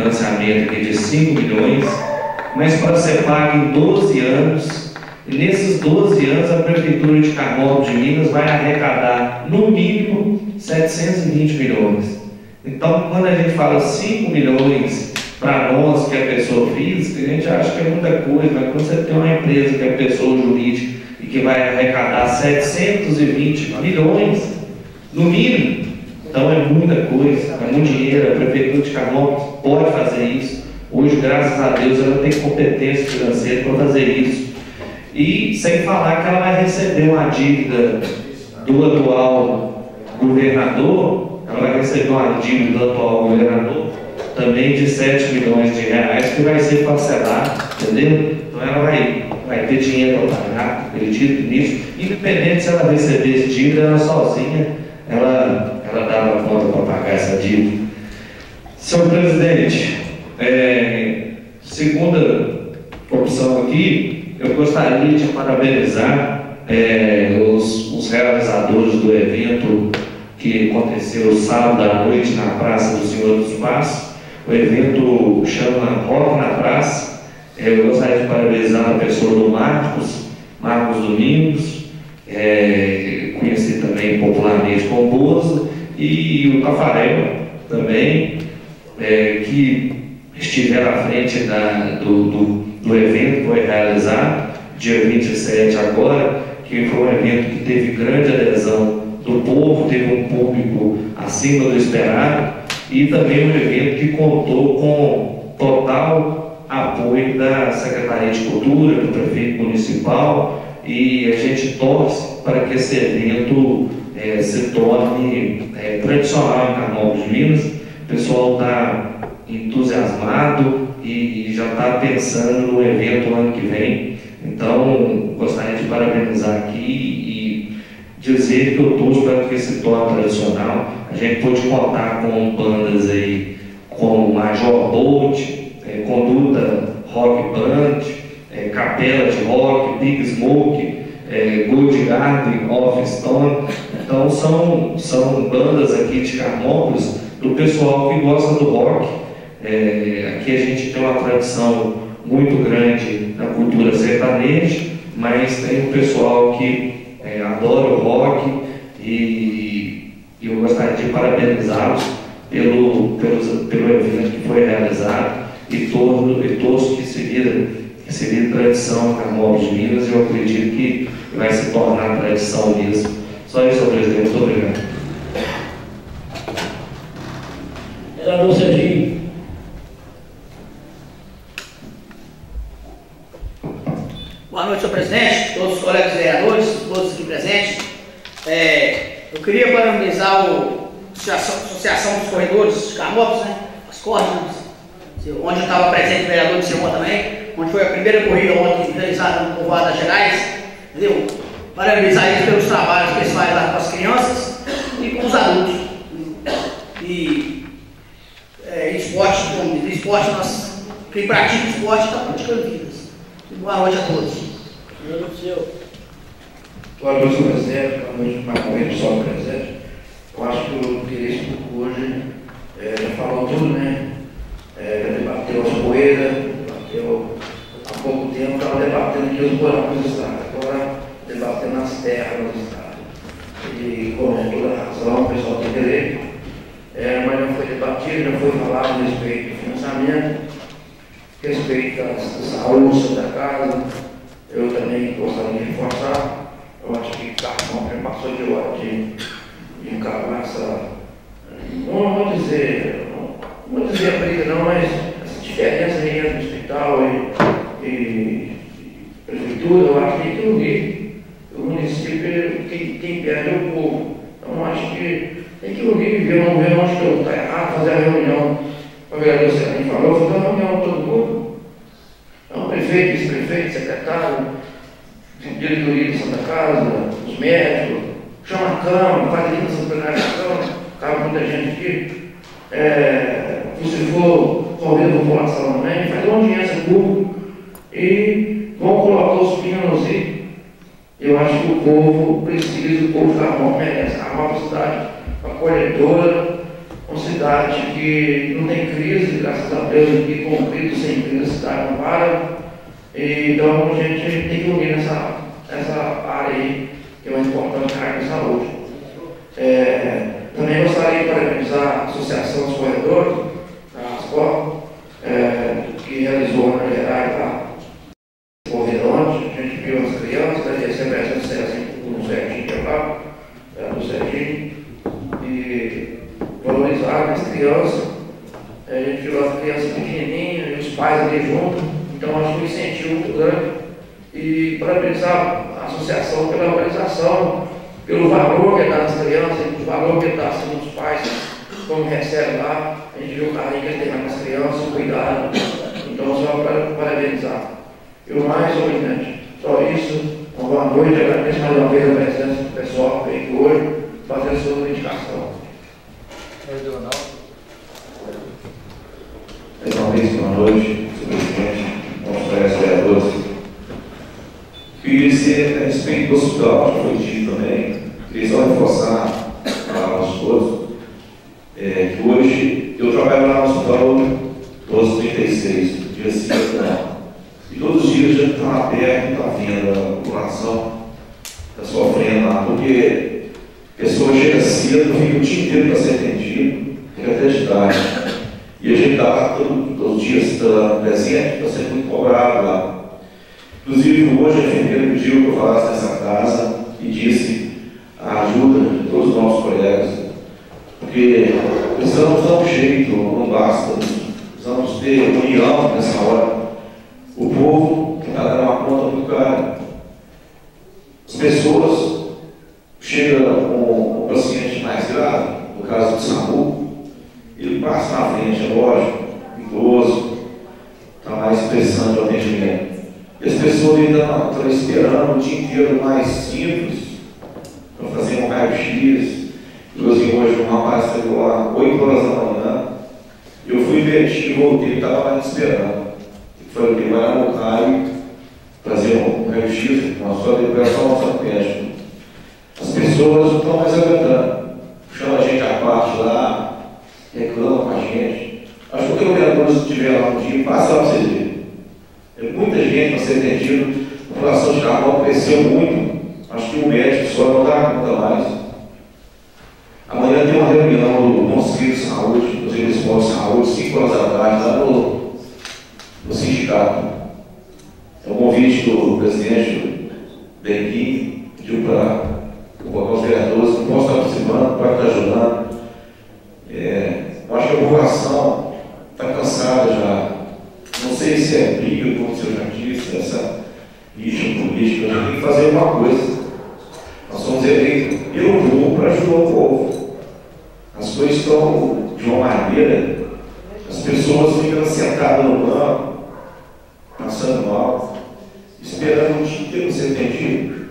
[SPEAKER 4] financiamento aqui de 5 milhões, mas para ser pago em 12 anos, e nesses 12 anos a Prefeitura de Carmópolis de Minas vai arrecadar, no mínimo, 720 milhões. Então, quando a gente fala 5 milhões para nós, que é pessoa física, a gente acha que é muita coisa, mas quando você tem uma empresa que é pessoa jurídica e que vai arrecadar 720 milhões, no mínimo, então é muita coisa, é muito dinheiro. A Prefeitura de Carmópolis pode fazer isso. Hoje, graças a Deus, ela tem competência financeira para fazer isso. E sem falar que ela vai receber uma dívida do atual governador, ela vai receber uma dívida do atual governador também de 7 milhões de reais, que vai ser parcelado, entendeu? Então ela vai ter dinheiro para pagar, acredito nisso. Independente se ela receber essa dívida, ela sozinha, ela dava conta para pagar essa dívida. Senhor presidente, segunda opção aqui, eu gostaria de parabenizar os realizadores do evento que aconteceu sábado à noite na Praça do Senhor dos Passos. O evento chama Rock na Praça. Eu gostaria de parabenizar a pessoa do Marcos Domingos, conhecido também popularmente como Bozo, e o Tafarel também, que estiveram à frente do evento que foi realizado, dia 27 agora, que foi um evento que teve grande adesão do povo, teve um público acima do esperado, e também um evento que contou com total apoio da Secretaria de Cultura, do prefeito municipal, e a gente torce para que esse evento se torne tradicional em Carmópolis de Minas. O pessoal está entusiasmado e já está pensando no evento ano que vem. Então, gostaria de parabenizar aqui e dizer que eu torço para que se torne tradicional. A gente pode contar com bandas aí como Major Bolt, Conduta Rock Band, Capela de Rock, Big Smoke, Gold Garden of Stone. Então são bandas aqui de Carmópolis do pessoal que gosta do rock. Aqui a gente tem uma tradição muito grande na cultura sertaneja, mas tem um pessoal que adora o rock e eu gostaria de parabenizá-los pelo evento que foi realizado e torço que se vira tradição em Carmópolis de Minas, e eu acredito que vai se tornar tradição mesmo. Só isso, senhor presidente. Muito obrigado.
[SPEAKER 1] Vereador Serginho.
[SPEAKER 8] Boa noite, senhor presidente, todos os colegas vereadores, todos aqui presentes. Eu queria parabenizar a Associação dos Corredores de Carmópolis, né? As cordas, onde eu estava presente, o vereador de Simão também, onde foi a primeira corrida ontem realizada no povoado das Gerais, entendeu? Parabenizar eles pelos trabalhos que eles fazem lá com as crianças e com os adultos. E esporte, quem pratica esporte está praticando vidas. Boa noite a todos.
[SPEAKER 9] Boa noite, senhor presidente. Boa noite, Marcos, pessoal presente. Eu acho que o interesse público hoje já falou tudo, né? Já debateu as poeiras, debateu há pouco tempo, estava debatendo aqui os buracos do Estado, agora debatendo as terras do Estado. E com toda a razão, o pessoal tem direito, mas não foi debatido, não foi falado a respeito do financiamento, respeito à saúde da casa. Eu também gostaria de reforçar. Eu acho que Carmópolis passou de hora de encarar essa. Não vou dizer a briga não, mas essa diferença aí entre o hospital e prefeitura, eu acho que tem que unir. O município, quem perde é o povo. Então eu acho que tem que unir, ver onde que está errado, fazer a reunião. O vereador Serginho falou, fazer uma reunião com todo mundo. Então, prefeito, vice-prefeito, secretário, diretoria da Santa Casa, os médicos, chama a Câmara, faz aqui na Secretaria da Câmara, cabe muita gente aqui. Se for convida a população também, faz uma audiência pública e vão colocar os pinos aí. Eu acho que o povo precisa, o povo da Carmópolis merece. A Carmópolis é uma cidade acolhedora, uma cidade cidade que não tem crise, graças a Deus, e com crise, sem crise, a cidade não para. Então a gente tem que unir essa área aí, que é uma importante área de saúde. Também gostaria de parabenizar a Associação dos Corredores, a ASCOR, que realizou uma geral lá corrida ontem. A gente viu as crianças, vai ter sempre essa assim, no Serginho, que é lá, do Serginho, e valorizar as crianças. A gente viu as crianças pequenininhas e os pais ali juntos, então acho que um incentivo muito grande. E parabenizar a associação pela organização, pelo valor que é dado às crianças, pelo valor que está sendo os pais, como recebem lá. A gente viu o carinho que eles têm com as crianças, o cuidado. Então, só para parabenizar. E o mais, obviamente, só isso. Uma boa noite, agradeço mais uma vez a presença do pessoal que veio aqui hoje, fazer a sua dedicação.
[SPEAKER 10] Mais uma vez, boa noite, senhor presidente, nossos colegas vereadores. Queria dizer a respeito do hospital, que foi dito também, queria só reforçar para nós todos, que hoje eu trabalho lá no hospital 1236, dia 5 e todos os dias a gente está aberto, está vendo a população, está sofrendo lá, porque a pessoa chega cedo, fica o dia inteiro para ser atendido, fica até de tarde. E a gente está lá todos os dias presente, está sendo muito cobrado lá. Inclusive, hoje a enfermeira pediu que eu falasse nessa casa e disse a ajuda de todos os nossos colegas, porque precisamos dar um jeito, não basta, precisamos ter união nessa hora. O povo está dando uma conta muito cara. As pessoas chegam com um paciente mais grave, no caso do SAMU, ele passa na frente, é lógico, idoso, está mais precisando de atendimento. E as pessoas ainda estão esperando o dia inteiro mais simples para fazer um raio-x. Inclusive hoje um rapaz chegou lá 8 horas da manhã, eu fui ver e voltei, ele estava lá me esperando. Falei que vai no raio, fazer um raio-x, uma só liberação nossa médica. As pessoas não estão mais aguentando, chama a gente à parte lá, reclama com a gente. Acho que o vereador, se estiver lá um dia, passa lá para vocês verem. É muita gente para ser atendido, a população de Carnaval cresceu muito, acho que o médico só não dá conta mais. Amanhã tem uma reunião do Conselho de Saúde, dos Municipais de Saúde, 5 horas da tarde, lá no sindicato. É um convite do presidente Benguinho, pediu para colocar os vereadores, que possam estar participando, para estar ajudando. Eu acho que a população está cansada já. Não sei se é briga, como o senhor já disse, essa rixa política, a gente tem que fazer uma coisa. Nós somos eleitos pelo povo para ajudar o povo. As coisas estão de uma maneira, as pessoas ficam sentadas no banco, passando mal, esperando o dia inteiro ser atendido.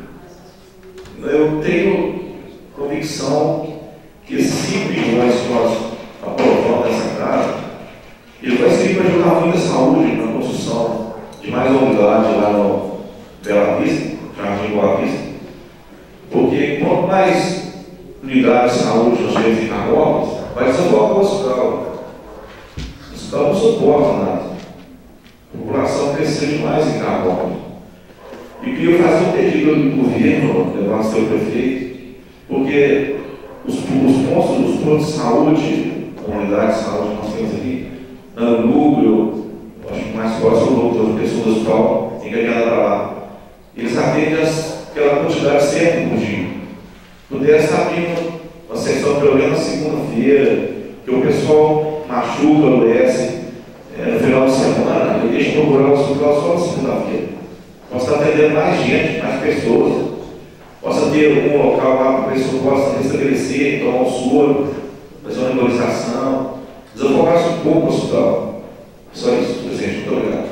[SPEAKER 10] Eu tenho convicção que esses 5 bilhões que nós aprovamos nessa casa, ele vai servir para ajudar muito a saúde na construção de mais uma unidade lá no Bela Vista, Jardim Boa Vista, porque quanto mais unidades de saúde nós temos em Carnaval, vai desenvolver o hospital. O hospital não suporta nada. A população cresceu demais em Carnaval. E queria fazer um pedido do governo, levar ao seu prefeito, porque os pontos de saúde, a unidade de saúde que nós temos aqui, no núcleo, acho que mais próximo do núcleo, pessoas do hospital, encaminhada para lá. Eles atendem aquela quantidade sempre por dia. Pudesse abrir uma sessão de problema segunda-feira, que o pessoal machuca, adoece no final de semana, e deixa procurar o hospital só na segunda-feira. Possa estar atendendo mais gente, mais pessoas, possa ter algum local lá para a pessoa possa restabelecer, tomar um soro, fazer uma nebulização, desafogar-se um pouco o hospital. Só isso, presidente. Muito obrigado.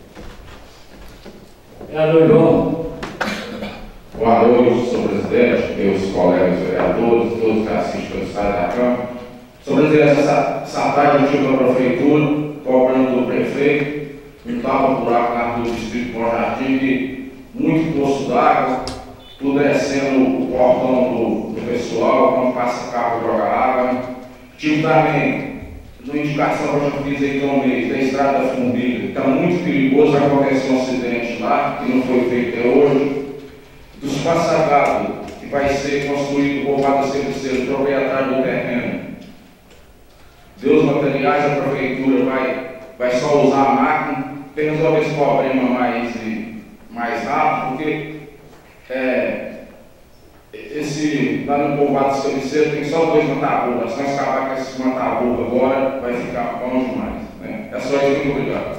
[SPEAKER 1] Vereador João.
[SPEAKER 10] Boa noite, senhor presidente, meus colegas vereadores, todos que assistem ao estado da Câmara. Senhor presidente, essa tarde eu tive na prefeitura, cobrando do prefeito, um tapa-buraco na rua do distrito Bom Jardim, muito poço d'água, tudo descendo o portão do pessoal, quando passa carro joga água. Tive também, na indicação que eu já fiz aí de um mês, da Estrada da Fundiga, que está muito perigoso, aconteceu um acidente lá, que não foi feito até hoje. Do espaço que vai ser construído por Vada Serviceiro, proprietário do terreno. Deu os materiais, a prefeitura vai só usar a máquina, tem que resolver esse problema mais rápido, porque lá no povoado serviceiro tem só 2 matabucas, se nós acabar com esses matabucas agora, vai ficar bom demais. Né? É só isso, muito obrigado.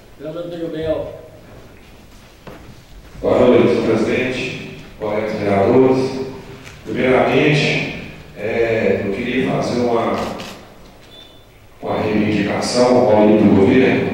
[SPEAKER 4] Boa noite, senhor presidente, colegas vereadores. Primeiramente, eu queria fazer uma reivindicação ao Paulinho do governo,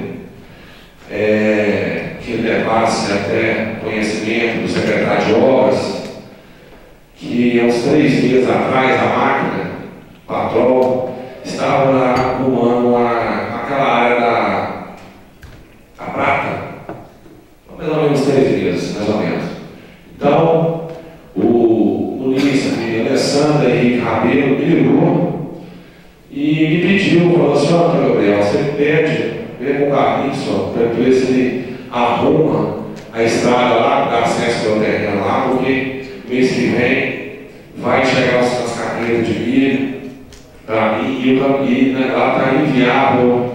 [SPEAKER 4] que levasse até conhecimento do secretário de obras, que há uns 3 dias atrás a máquina, Patrol, estava lá arrumando aquela área da prata, mais ou menos 3 dias, mais ou menos. Então, o ministro Alessandra Henrique Rabelo me ligou e me pediu, falou assim: ó, Gabriel, você pede, vem com o carrinho, para ver se ele arruma a estrada lá, dá acesso ao terreno lá, porque mês que vem vai chegar as carreiras de milho para mim e né, lá está inviável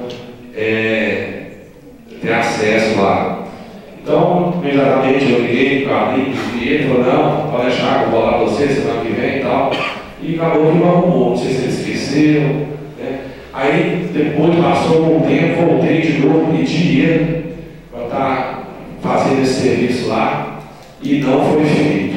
[SPEAKER 4] ter acesso lá. Então, imediatamente eu liguei para o Carlinhos e ele falou: não, pode deixar que eu vou lá para você semana que vem e tal. E acabou que não arrumou, não sei se ele esqueceu. Né? Aí, depois passou um tempo, voltei de novo, pedi ele para estar fazendo esse serviço lá e não foi feito.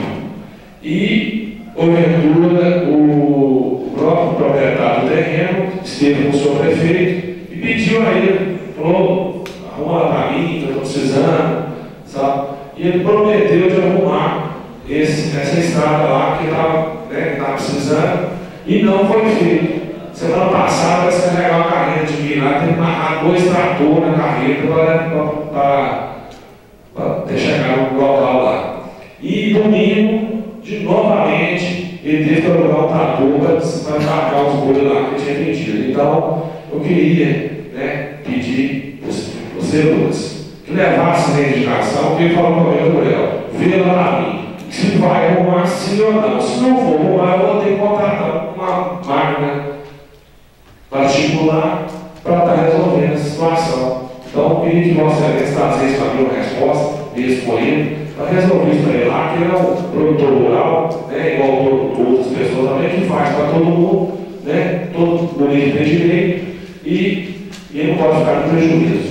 [SPEAKER 4] E, porventura, o próprio proprietário do terreno esteve com o senhor prefeito e pediu a ele, falou: arruma para mim, que eu estou precisando, sabe? E ele prometeu de arrumar essa estrada lá que estava precisando e não foi feito. Semana passada, vai se carregar uma carreta de milho lá, tem que marcar 2 tratores na carreta para chegar no local lá. E domingo, novamente, ele teve que alugar um trator para embarcar os bois lá que ele tinha pedido. Então, eu queria pedir aos senhores que levasse a indicação, porque ele falou para mim: Gabriel, vê lá para mim se vai arrumar sim ou não. Se não for arrumar, eu vou ter que contratar uma máquina particular para estar resolvendo a situação. Então, eu queria que Vossa Excelência trazesse para mim uma resposta, mesmo com ele, para resolver isso para ele lá, que ele é um produtor rural, igual outras pessoas também, que faz para todo mundo, todo mundo tem direito, e ele não pode ficar com prejuízo.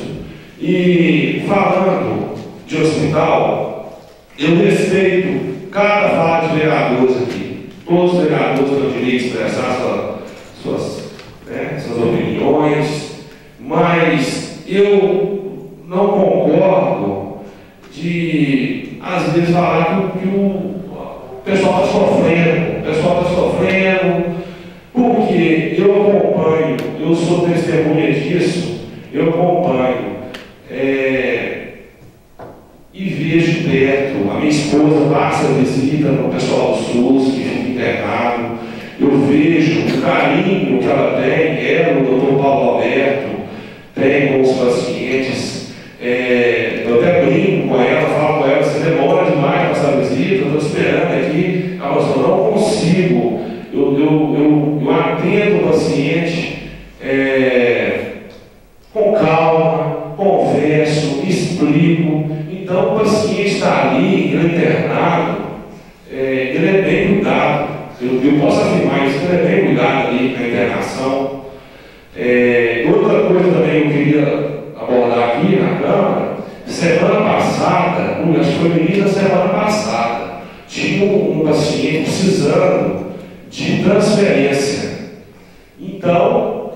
[SPEAKER 4] E falando de hospital, eu respeito cada fala de vereadores aqui. Todos os vereadores têm o direito de expressar suas opiniões, mas eu não concordo de, às vezes, falar que o pessoal está sofrendo. O pessoal está sofrendo porque eu acompanho, eu sou testemunha disso, eu acompanho e vejo de perto. A minha esposa passa visita no pessoal do SUS que fica internado. Eu vejo o carinho que ela tem, ela, o doutor Paulo Alberto, tem com os pacientes. Eu até brinco com ela, falo com ela: você demora demais para essa visita, eu estou esperando aqui. Ela falou: eu não consigo, eu atendo o paciente com calma, converso, explico. Então o paciente está ali, ele é internado, ele é bem cuidado. Eu posso afirmar isso, ele é bem cuidado ali na internação. Outra coisa também que eu queria abordar aqui na Câmara: semana passada, acho que foi no início da semana passada, tinha um paciente precisando de transferência. Então,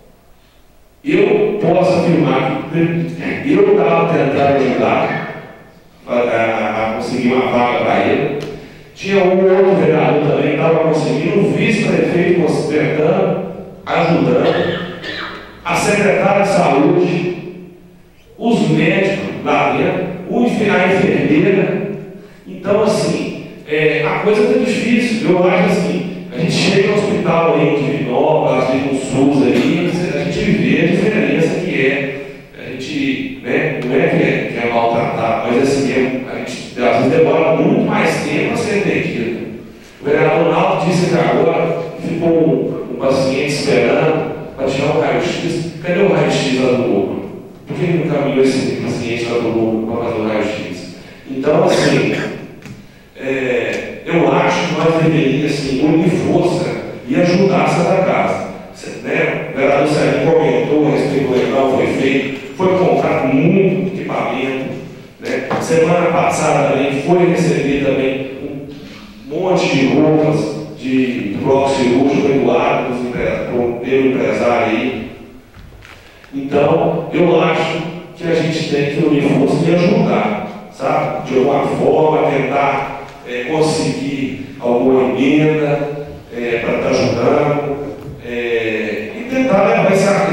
[SPEAKER 4] eu posso afirmar que eu estava tentando ajudar a conseguir uma vaga para ele. Tinha um outro vereador também que estava conseguindo, um vice-prefeito tentando, ajudando, a secretária de saúde, os médicos lá dentro, a enfermeira. Então, assim, a coisa está difícil. Eu acho assim, a gente chega no hospital aí em Heliópolis, tem um SUS aí, a gente vê a diferença que é. A gente, né, não é que é maltratado, mas assim, a gente às vezes demora muito mais tempo a ser atendido. O vereador Naldo disse que agora ficou um paciente esperando para tirar o raio-x. Cadê o raio-x lá do núcleo? Por que ele não caminhou esse paciente lá do núcleo para fazer o raio-x? Então, assim, eu acho que nós deveríamos assim, unir força e ajudar a Santa Casa. Né? O vereador Sérgio comentou a respeito do legal que foi feito, foi comprado muito equipamento. Né? Semana passada também foi receber também um monte de roupas de bloco cirúrgico regulado pelo empresário aí. Então, eu acho que a gente tem que unir força e ajudar, sabe? De alguma forma, tentar conseguir alguma emenda para estar ajudando e tentar levar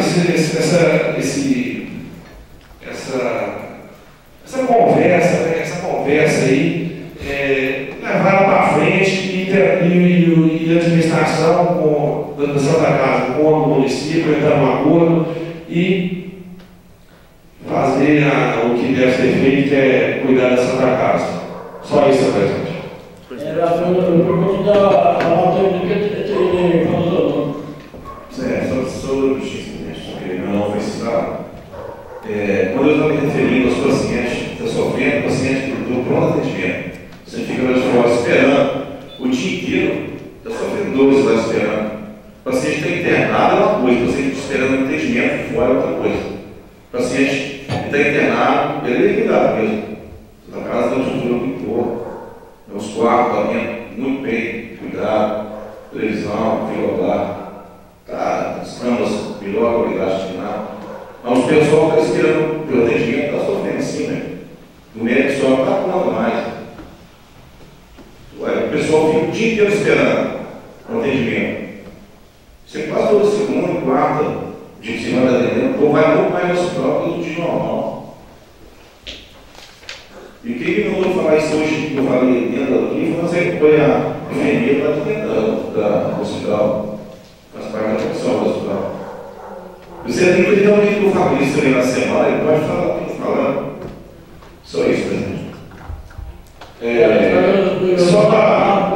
[SPEAKER 4] essa conversa aí, levar ela para frente e a administração da Santa Casa com o município entrar no acordo e fazer o que deve ser feito, que é cuidar da Santa Casa. Só isso, presidente.
[SPEAKER 1] Eu pergunto da palavra que ele falou.
[SPEAKER 10] Sobre o justiça, porque não foi citado. Quando eu estava me referindo aos pacientes que estão sofrendo, paciente do pronto atendimento, você fica lá de fora esperando o dia inteiro, está sofrendo dores lá esperando. O paciente está internado é uma coisa, o paciente esperando um atendimento fora é outra coisa. O paciente está internado, ele é cuidado mesmo. Na casa tem uma estrutura muito boa, tem uns quartos, muito bem cuidado, televisão, frigobar. As camas, melhor qualidade de nada. Mas o pessoal está esperando pelo atendimento, está sofrendo sim, né? O médico só não está falando mais. O pessoal fica o dia inteiro esperando o atendimento. Você quase toda segunda e quarta, de semana atendendo, ou vai muito mais no hospital do dia normal. E quem me mandou falar isso hoje, que eu falei dentro aqui, foi a enfermeira lá do hospital. Faz parte da função do hospital. Você tem que dar um jeito do Fabrício também na semana, ele pode falar o que está falando. Só isso, presidente. Só para.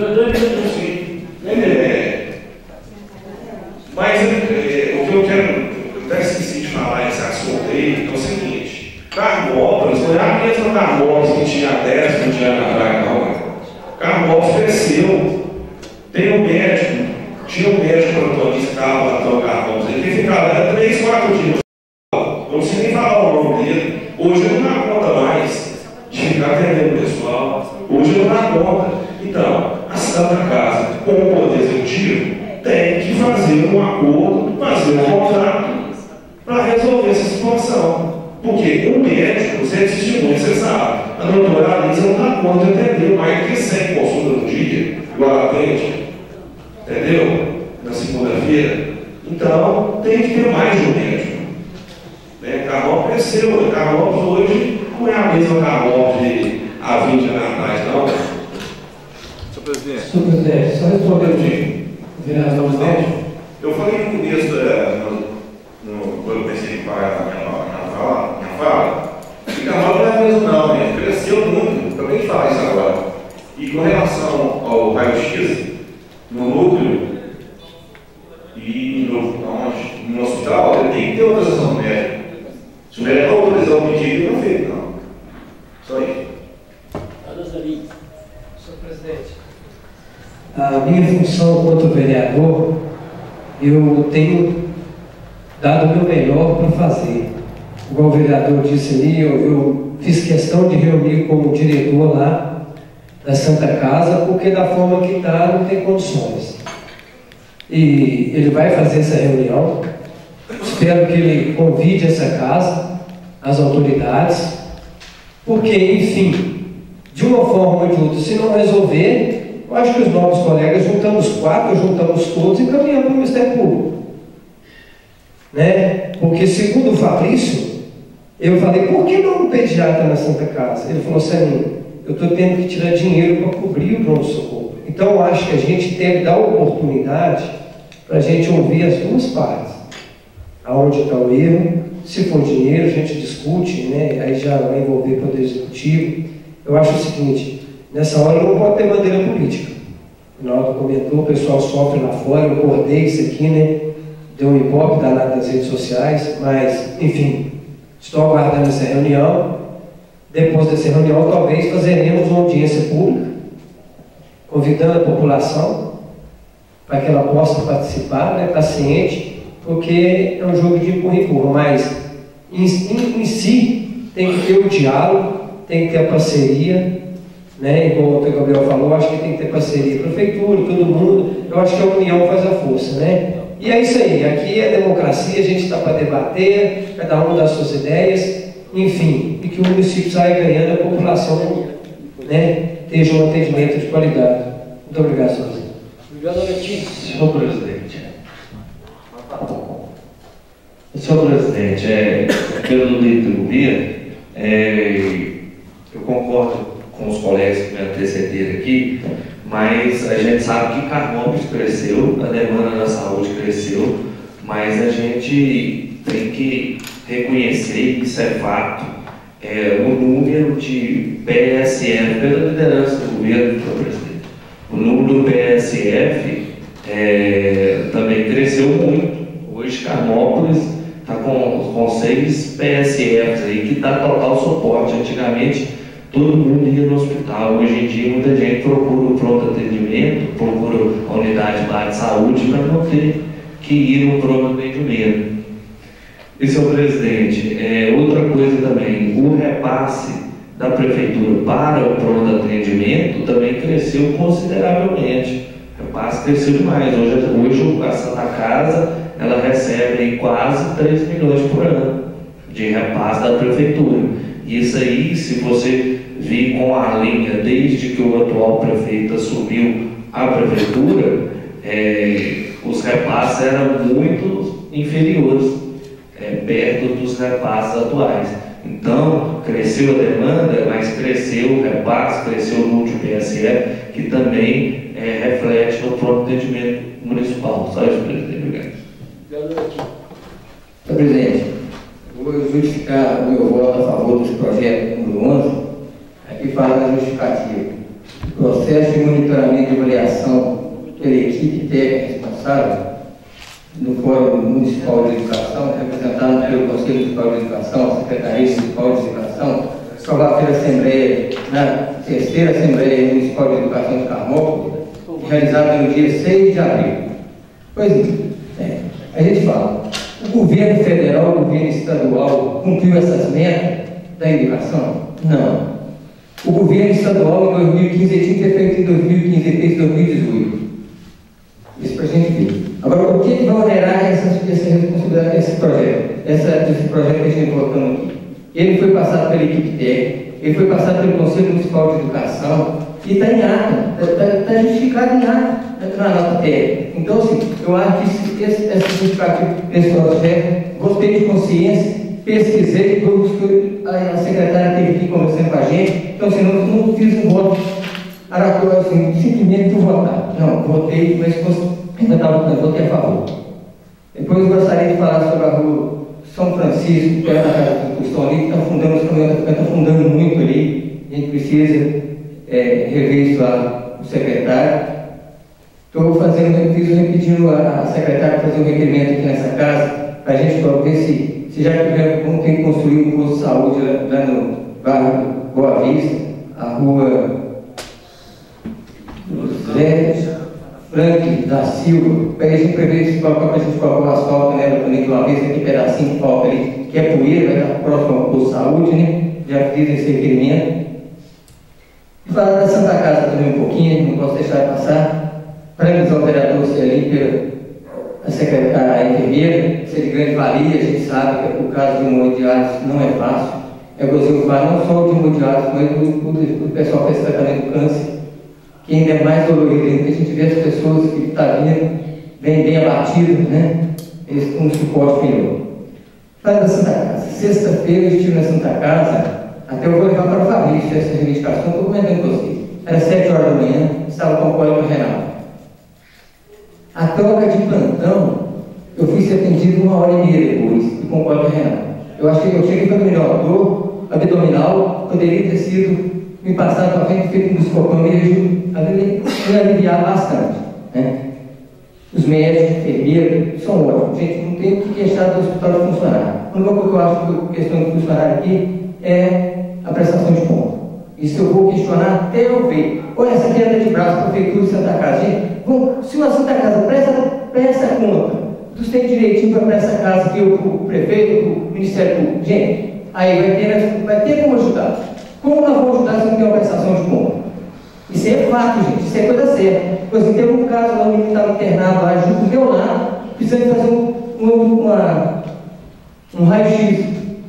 [SPEAKER 10] Mas o que eu quero, eu até esqueci de falar esse assunto aí, é o seguinte: Carmópolis não é a mesma Carmópolis que tinha 10, 20 anos atrás, não. Carmópolis cresceu. Tem um médico. Tinha um médico plantonista que estava lá no Carmópolis, ele ficava 3, 4 dias. Eu não sei nem falar o nome dele. Hoje ele não dá conta mais de ficar atendendo o pessoal. Hoje ele não dá conta. Então, a Santa Casa, com o Poder Executivo, tem que fazer um acordo, fazer um contrato para resolver essa situação. Porque o médico, você testemunha, você sabe, a doutora Alisa não dá conta de atender mais do que 100 consultas no dia, igual ela atende. Entendeu? Na segunda-feira. Então, tem que ter mais de um médico. Carmópolis cresceu. Carmópolis hoje não é a mesma Carmópolis de há 20 anos atrás, não.
[SPEAKER 6] Senhor presidente.
[SPEAKER 3] Senhor presidente, só respondendo o vereador médico.
[SPEAKER 10] Eu falei no começo, quando eu pensei em parar a minha fala, que Carmópolis não é mesmo não, né? Cresceu muito. Acabei de falar isso agora. E com relação ao raio-x, no núcleo e no hospital, ele tem que ter autorização do médico. Se o médico não autorizar o pedido, ele não é feito, não. Só isso.
[SPEAKER 3] Senhor presidente, a minha função quanto vereador, eu tenho dado o meu melhor para fazer. Igual o vereador disse ali, eu fiz questão de reunir com o diretor lá da Santa Casa, porque da forma que está não tem condições. E ele vai fazer essa reunião. Espero que ele convide essa casa, as autoridades, porque, enfim, de uma forma ou de outra, se não resolver, eu acho que os novos colegas juntamos 4, juntamos todos e caminhamos para o Ministério Público. Né? Porque, segundo o Fabrício, eu falei, por que não um pediatra na Santa Casa? Ele falou assim, eu estou tendo que tirar dinheiro para cobrir o pronto-socorro. Então, eu acho que a gente deve dar oportunidade para a gente ouvir as duas partes. Aonde está o erro, se for dinheiro, a gente discute, né? Aí já vai envolver o Poder Executivo. Eu acho o seguinte, nessa hora não pode ter bandeira política. O Ronaldo comentou, o pessoal sofre lá fora, eu bordei isso aqui, né? Deu um ibope danado nas redes sociais, mas, enfim, estou aguardando essa reunião. Depois dessa reunião, talvez fazeremos uma audiência pública, convidando a população para que ela possa participar, né, estar ciente, porque é um jogo de empurra-empurra, mas em si tem que ter o diálogo, tem que ter a parceria, né, igual o Gabriel falou, acho que tem que ter parceria, prefeitura, todo mundo, eu acho que a união faz a força, né? E é isso aí, aqui é democracia, a gente está para debater, cada um dá suas ideias, enfim, e que o município saia ganhando, a população, né, tenha um atendimento de qualidade. Muito obrigado, senhor.
[SPEAKER 4] Obrigado, Letícia. Senhor presidente. Senhor presidente, pelo líder do governo, eu concordo com os colegas que me antecederam aqui, mas a gente sabe que Carmópolis cresceu, a demanda da saúde cresceu, mas a gente tem que reconhecer, isso é fato, o número de PSF, pela liderança do governo, senhor presidente. O número do PSF também cresceu muito. Hoje Carmópolis está com 6 PSFs aí que dá total suporte. Antigamente todo mundo ia no hospital. Hoje em dia muita gente procura o pronto atendimento, procura a unidade básica de saúde para não ter que ir no pronto atendimento. E, senhor presidente, outra coisa também, o repasse da prefeitura para o pronto atendimento também cresceu consideravelmente. O repasse cresceu demais. Hoje a Santa Casa ela recebe quase 3 milhões por ano de repasse da prefeitura. Isso aí, se você vir com a linha desde que o atual prefeito assumiu a prefeitura, os repasses eram muito inferiores, perto dos repasses atuais. Então, cresceu a demanda, mas cresceu o repasse, cresceu o número de PSF, que também reflete no próprio atendimento municipal. Só isso, presidente. Obrigado.
[SPEAKER 2] Senhor presidente, vou justificar o meu voto a favor desse projeto número 11. Aqui fala na justificativa. O processo de monitoramento e avaliação pela equipe técnica responsável no Fórum Municipal de Educação, representado pelo Conselho Municipal de Educação, Secretaria Municipal de Educação, aprovado pela Assembleia, na 3ª Assembleia Municipal de Educação de Carmópolis, realizada no dia 6 de abril. Pois é, a gente fala, o governo federal, o governo estadual cumpriu essas metas da educação? Não. O governo estadual em 2015 tinha que ter feito em 2015 e fez em 2018. Isso para a gente ver. Agora, o que vai onerar essa responsabilidade desse projeto? Esse projeto que a gente está colocando aqui. Ele foi passado pela equipe técnica, ele foi passado pelo Conselho Municipal de Educação e está em ata, está justificado em ata, na nota técnica. Então, assim, eu acho que esse justificativo desse projeto, gostei de consciência, pesquisei, a secretária teve aqui conversando com a gente, então, assim, não fiz um voto aratório, assim, simplesmente por votar. Não, votei, mas ainda estava votando, votei a favor. Depois eu gostaria de falar sobre a rua São Francisco, perto da casa do Custão ali, que está afundando, os caminhões estão afundando muito ali. A gente precisa rever isso lá, o secretário. Estou pedindo a secretária fazer um requerimento aqui nessa casa, para a gente ver se já tiver, como tem que construir um posto de saúde lá no bairro Boa Vista, a rua José Frank da Silva, para a gente prever se colocar para a gente colocar o asfalto nela também, que uma vez aquele pedacinho que falta ali, que é poeira, vai estar próximo ao posto de saúde, né? Já fiz esse requerimento. E falar da Santa Casa também um pouquinho, não posso deixar de passar. Parabenizar o vereador Celim, a secretária, a enfermeira, ser de grande valia, a gente sabe que o caso de hemodiálise não é fácil. É gostoso falar não só de hemodiálise, mas do pessoal que faz tratamento do câncer, que ainda é mais dolorido, porque a gente vê as pessoas que estão vindo bem abatidas, né? Eles com um suporte melhor. Fala da Santa Casa. Sexta-feira eu estive na Santa Casa, até eu vou levar para a família essa reivindicação, estou comentando com vocês. Era 7 horas da manhã, estava com o cólica renal. Há troca de plantão, eu fui ser atendido 1h30 depois, e concordo com o Renato. Eu acho que eu cheguei para melhor, dor abdominal poderia ter sido me passado para frente, feito um buscopão, me aliviar bastante. Né? Os médicos, enfermeiros, são ótimos. Gente, não tem o que queixar do hospital de funcionário. A única coisa que eu acho que a questão de funcionário aqui é a prestação de conta. Isso eu vou questionar até eu ver. Olha, essa queda de braço, Prefeitura de Santa Casa. Gente, bom, se a Santa Casa presta conta dos tem direitinho para essa casa que o prefeito, o Ministério Público, gente, aí vai ter como ajudar. Como nós vamos ajudar se não tem uma prestação de conta? Isso é fato, gente, isso é coisa séria. Por exemplo, teve um caso lá, um menino estava internado lá, junto do meu lado, precisando fazer um raio-x.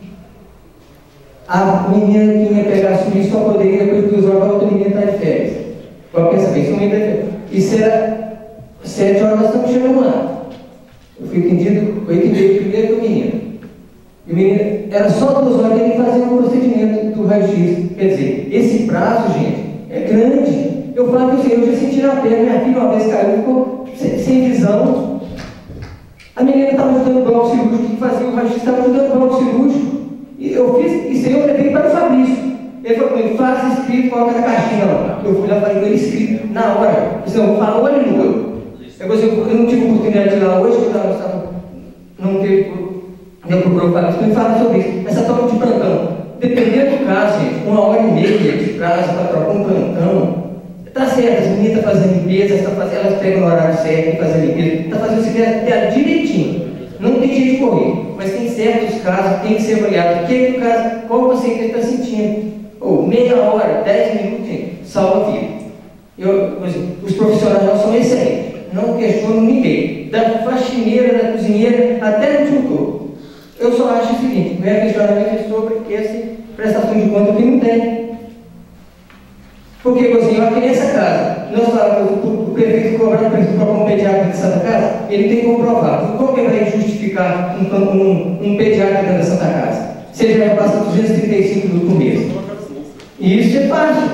[SPEAKER 2] A menina que ia pegar a subir só poderia depois de 2 horas para a outra menina estar de férias. Agora pensa bem, isso era 7 horas, nós estamos chegando lá. Eu fui atendido 8h30 primeiro com o menino. E o menino, era só 2 horas que ele fazia um procedimento do raio-x. Quer dizer, esse prazo, gente, é grande. Eu falo que eu já senti na perna, minha filha uma vez caiu, ficou sem visão. A menina estava ajudando o bloco cirúrgico, que fazia o raio-x, estava ajudando o bloco cirúrgico. E eu fiz, isso aí eu levei para o Fabrício. Ele falou comigo, faz escrito, coloca na caixinha lá. Eu fui lá e falei com ele escrito, na hora. Eu disse, não, fala olho no olho. Eu não tive oportunidade de ir lá hoje, porque não teve, eu procurou falar isso, me fala sobre isso. Essa troca de plantão, dependendo do caso, gente, 1h30 de prazo para trocar um plantão, está certo, as meninas estão fazendo limpeza, elas pegam no horário certo e fazem limpeza, está fazendo o serviço dela direitinho. Não tem jeito de correr, mas tem certos casos que tem que ser avaliado. Qual você que está sentindo? Ou meia hora, 10 minutos, gente, salva a vida. Os profissionais são excelentes, não questionam ninguém, da faxineira, da cozinheira, até no tutor. Eu só acho o seguinte, meu questionamento é sobre essa prestação de conta que não tem. Porque, assim, aqui nessa casa, nós falamos o prefeito cobrar como pediatra de Santa Casa, ele tem que comprovar. Como que ele vai justificar um pediatra dentro da Santa Casa? Se ele vai passar 235 por mês. E isso é fácil.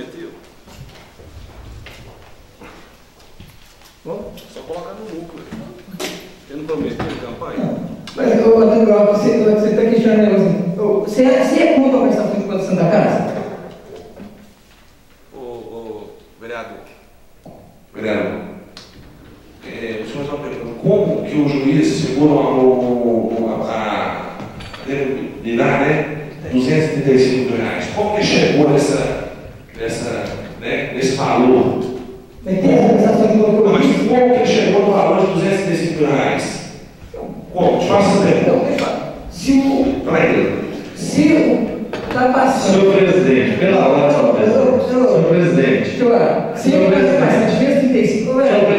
[SPEAKER 13] Só colocar no núcleo. Ele não prometeu em campanha?
[SPEAKER 2] Não. Mas você está questionando o negócio assim. Você é contra a prestação de conta da Santa Casa?
[SPEAKER 4] Vereador, o senhor está perguntando como que o juiz segura a determinar, né, R$235. Como que chegou nesse valor?
[SPEAKER 2] Mas tem a prestação de conta.
[SPEAKER 4] Mas como que chegou no valor de R$235? Como? Te faço essa pergunta.
[SPEAKER 2] Se está passando.
[SPEAKER 12] Senhor presidente, pela ordem, senhor presidente.
[SPEAKER 2] Se ele vai passar de 235,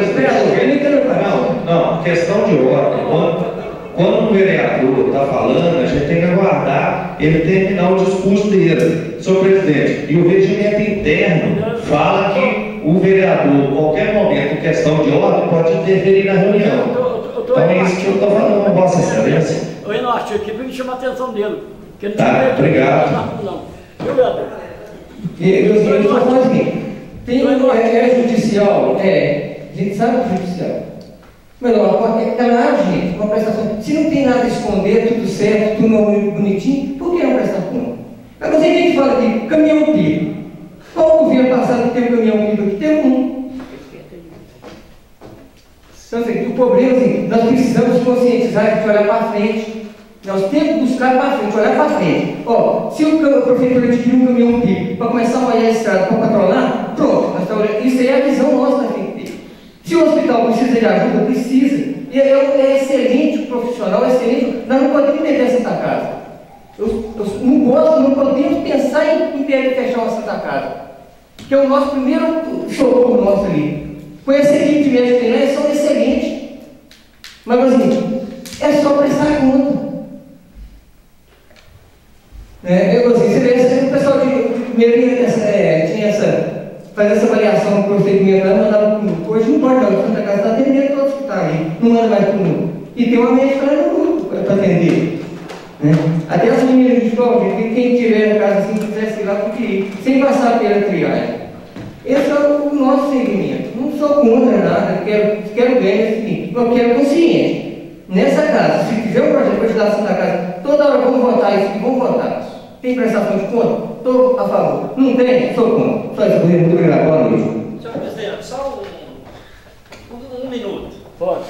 [SPEAKER 12] não, questão de ordem. Quando o vereador está falando, a gente tem que aguardar ele terminar o discurso dele, senhor presidente. E o regimento interno fala que o vereador, em qualquer momento, em questão de ordem, pode interferir na reunião. Então é isso que eu estou falando, Vossa Excelência.
[SPEAKER 1] Eu ia no artigo aqui para me chamar a atenção dele.
[SPEAKER 12] Tá, obrigado.
[SPEAKER 2] Eu estou falando assim, é judicial, a gente sabe que é judicial. Mas gente, uma prestação. Se não tem nada a esconder, tudo certo, tudo bonitinho, por que não prestar conta? Mas você tem que falar aqui, caminhão-pipa. Qual governo passado tem um caminhão-pipa aqui? Tem um. Então, assim, o problema é assim, nós precisamos conscientizar de olhar para frente. Nós temos que buscar para frente, olhar para frente. Se o prefeitura adquirir um caminhão-pipa para começar a olhar a estrada para patrolar, pronto, isso aí é a visão nossa que tem que ter. Se o hospital precisa de ajuda, precisa. E é excelente o profissional, é excelente. Nós não podemos perder a Santa Casa. Não podemos pensar em fechar uma Santa Casa. Que é o nosso primeiro socorro nosso ali. Com essa equipe de médicos que tem lá, eles são excelentes. Mas assim, é só prestar conta. Você vê, o pessoal de primeiro tinha fazer essa avaliação do procedimento lá, mandava hoje não pode, não, Santa Casa está atendendo todos que estão ali, não manda mais para o mundo. E tem uma médica lá no grupo para atender. Né? Até as meninas de escola, quem tiver na casa assim, quisesse ir lá, porque ir, sem passar pela triagem. Esse é o nosso segmento. não sou contra nada, quero bem nesse seguinte, eu quero consciente. Nessa casa, se fizer um projeto de legislação da casa, toda hora vamos votar isso, vamos votar. Tem prestação de conta? Estou a favor. Não tem? Sou contra. Só isso, muito obrigado. Boa noite.
[SPEAKER 12] Senhor presidente, só um minuto.
[SPEAKER 1] Pode.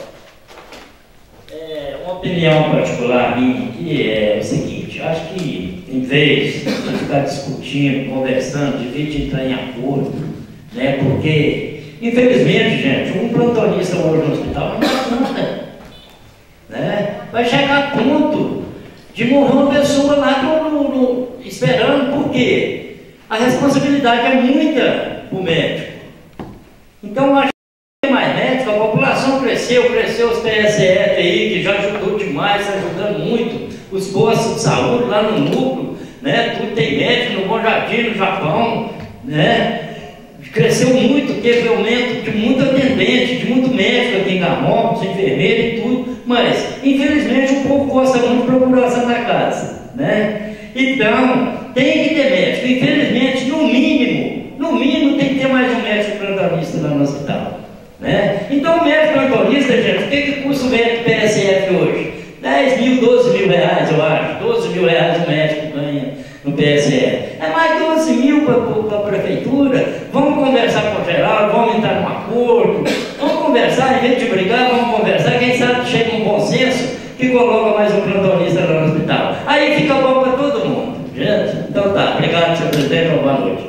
[SPEAKER 12] Uma opinião particular minha aqui é o seguinte: eu acho que em vez de ficar discutindo, conversando, de vez de entrar em acordo, né, porque infelizmente, gente, um plantonista hoje no hospital não dá nada, né? Vai chegar a ponto de morrer uma pessoa lá esperando, porque a responsabilidade é muita para o médico. Então, eu acho que tem mais médico, a população cresceu os PSF aí, que já ajudou demais, está ajudando muito, os postos de saúde lá no núcleo, né? Tudo tem médico no Bom Jardim, no Japão, né? Cresceu muito, teve aumento de muito atendente, de muito médico aqui em Garmópolis, enfermeiro e tudo, mas infelizmente o povo gosta muito de procurar a Santa Casa, né? Então, tem que ter médico. Infelizmente, no mínimo tem que ter mais um médico plantonista lá no hospital, né? Então, o médico plantonista, gente, o que custa o médico PSF hoje? 10 mil, 12 mil reais, eu acho. 12 mil reais o médico ganha no PSF. É mais 12 mil para a prefeitura. Vamos conversar com o Geraldo, vamos entrar num acordo, vamos conversar, em vez de brigar, vamos conversar. Quem sabe chega um bom senso que coloca mais um plantonista lá no hospital. Aí fica bom para todo mundo. Gente, então tá. Obrigado, senhor presidente. Boa noite.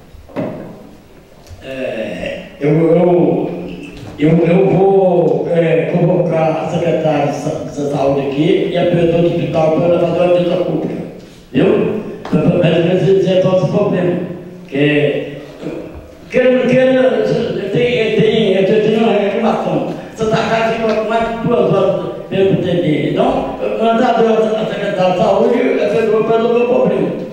[SPEAKER 1] Eu vou convocar a secretária de saúde aqui e a diretora do hospital para fazer uma visita pública. Viu? Para dizer todos os problemas. Eu tenho uma reclamação. Santa Casa fica mais de 2 horas pelo entender. Então, mandar a secretária de saúde para resolver o problema.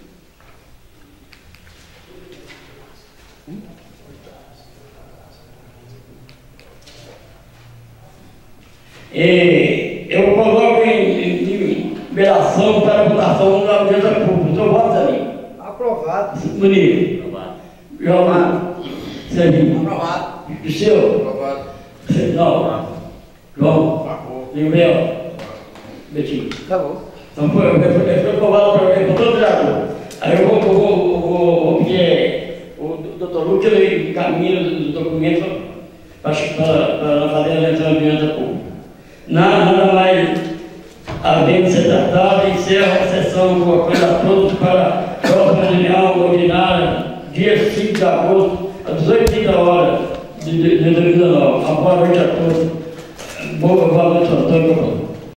[SPEAKER 1] Eu coloco em liberação para votação na audiência pública. Então, vota ali.
[SPEAKER 8] Aprovado.
[SPEAKER 1] Bonito. João. Serginho.
[SPEAKER 8] Aprovado.
[SPEAKER 1] O seu?
[SPEAKER 8] Aprovado.
[SPEAKER 1] Não. João. E o meu? Betinho.
[SPEAKER 8] Tá bom.
[SPEAKER 1] Então foi aprovado para todo vereador. Aí eu vou pedir o doutor Lúcio ele encaminha os documentos para fazer a eleição de audiência pública. Nada mais havendo ser tratado, encerra a sessão com a coisa todos para a próxima reunião ordinária, dia 5 de agosto, às 18h30 de 2019. Boa noite a todos. Boa noite, Antônio.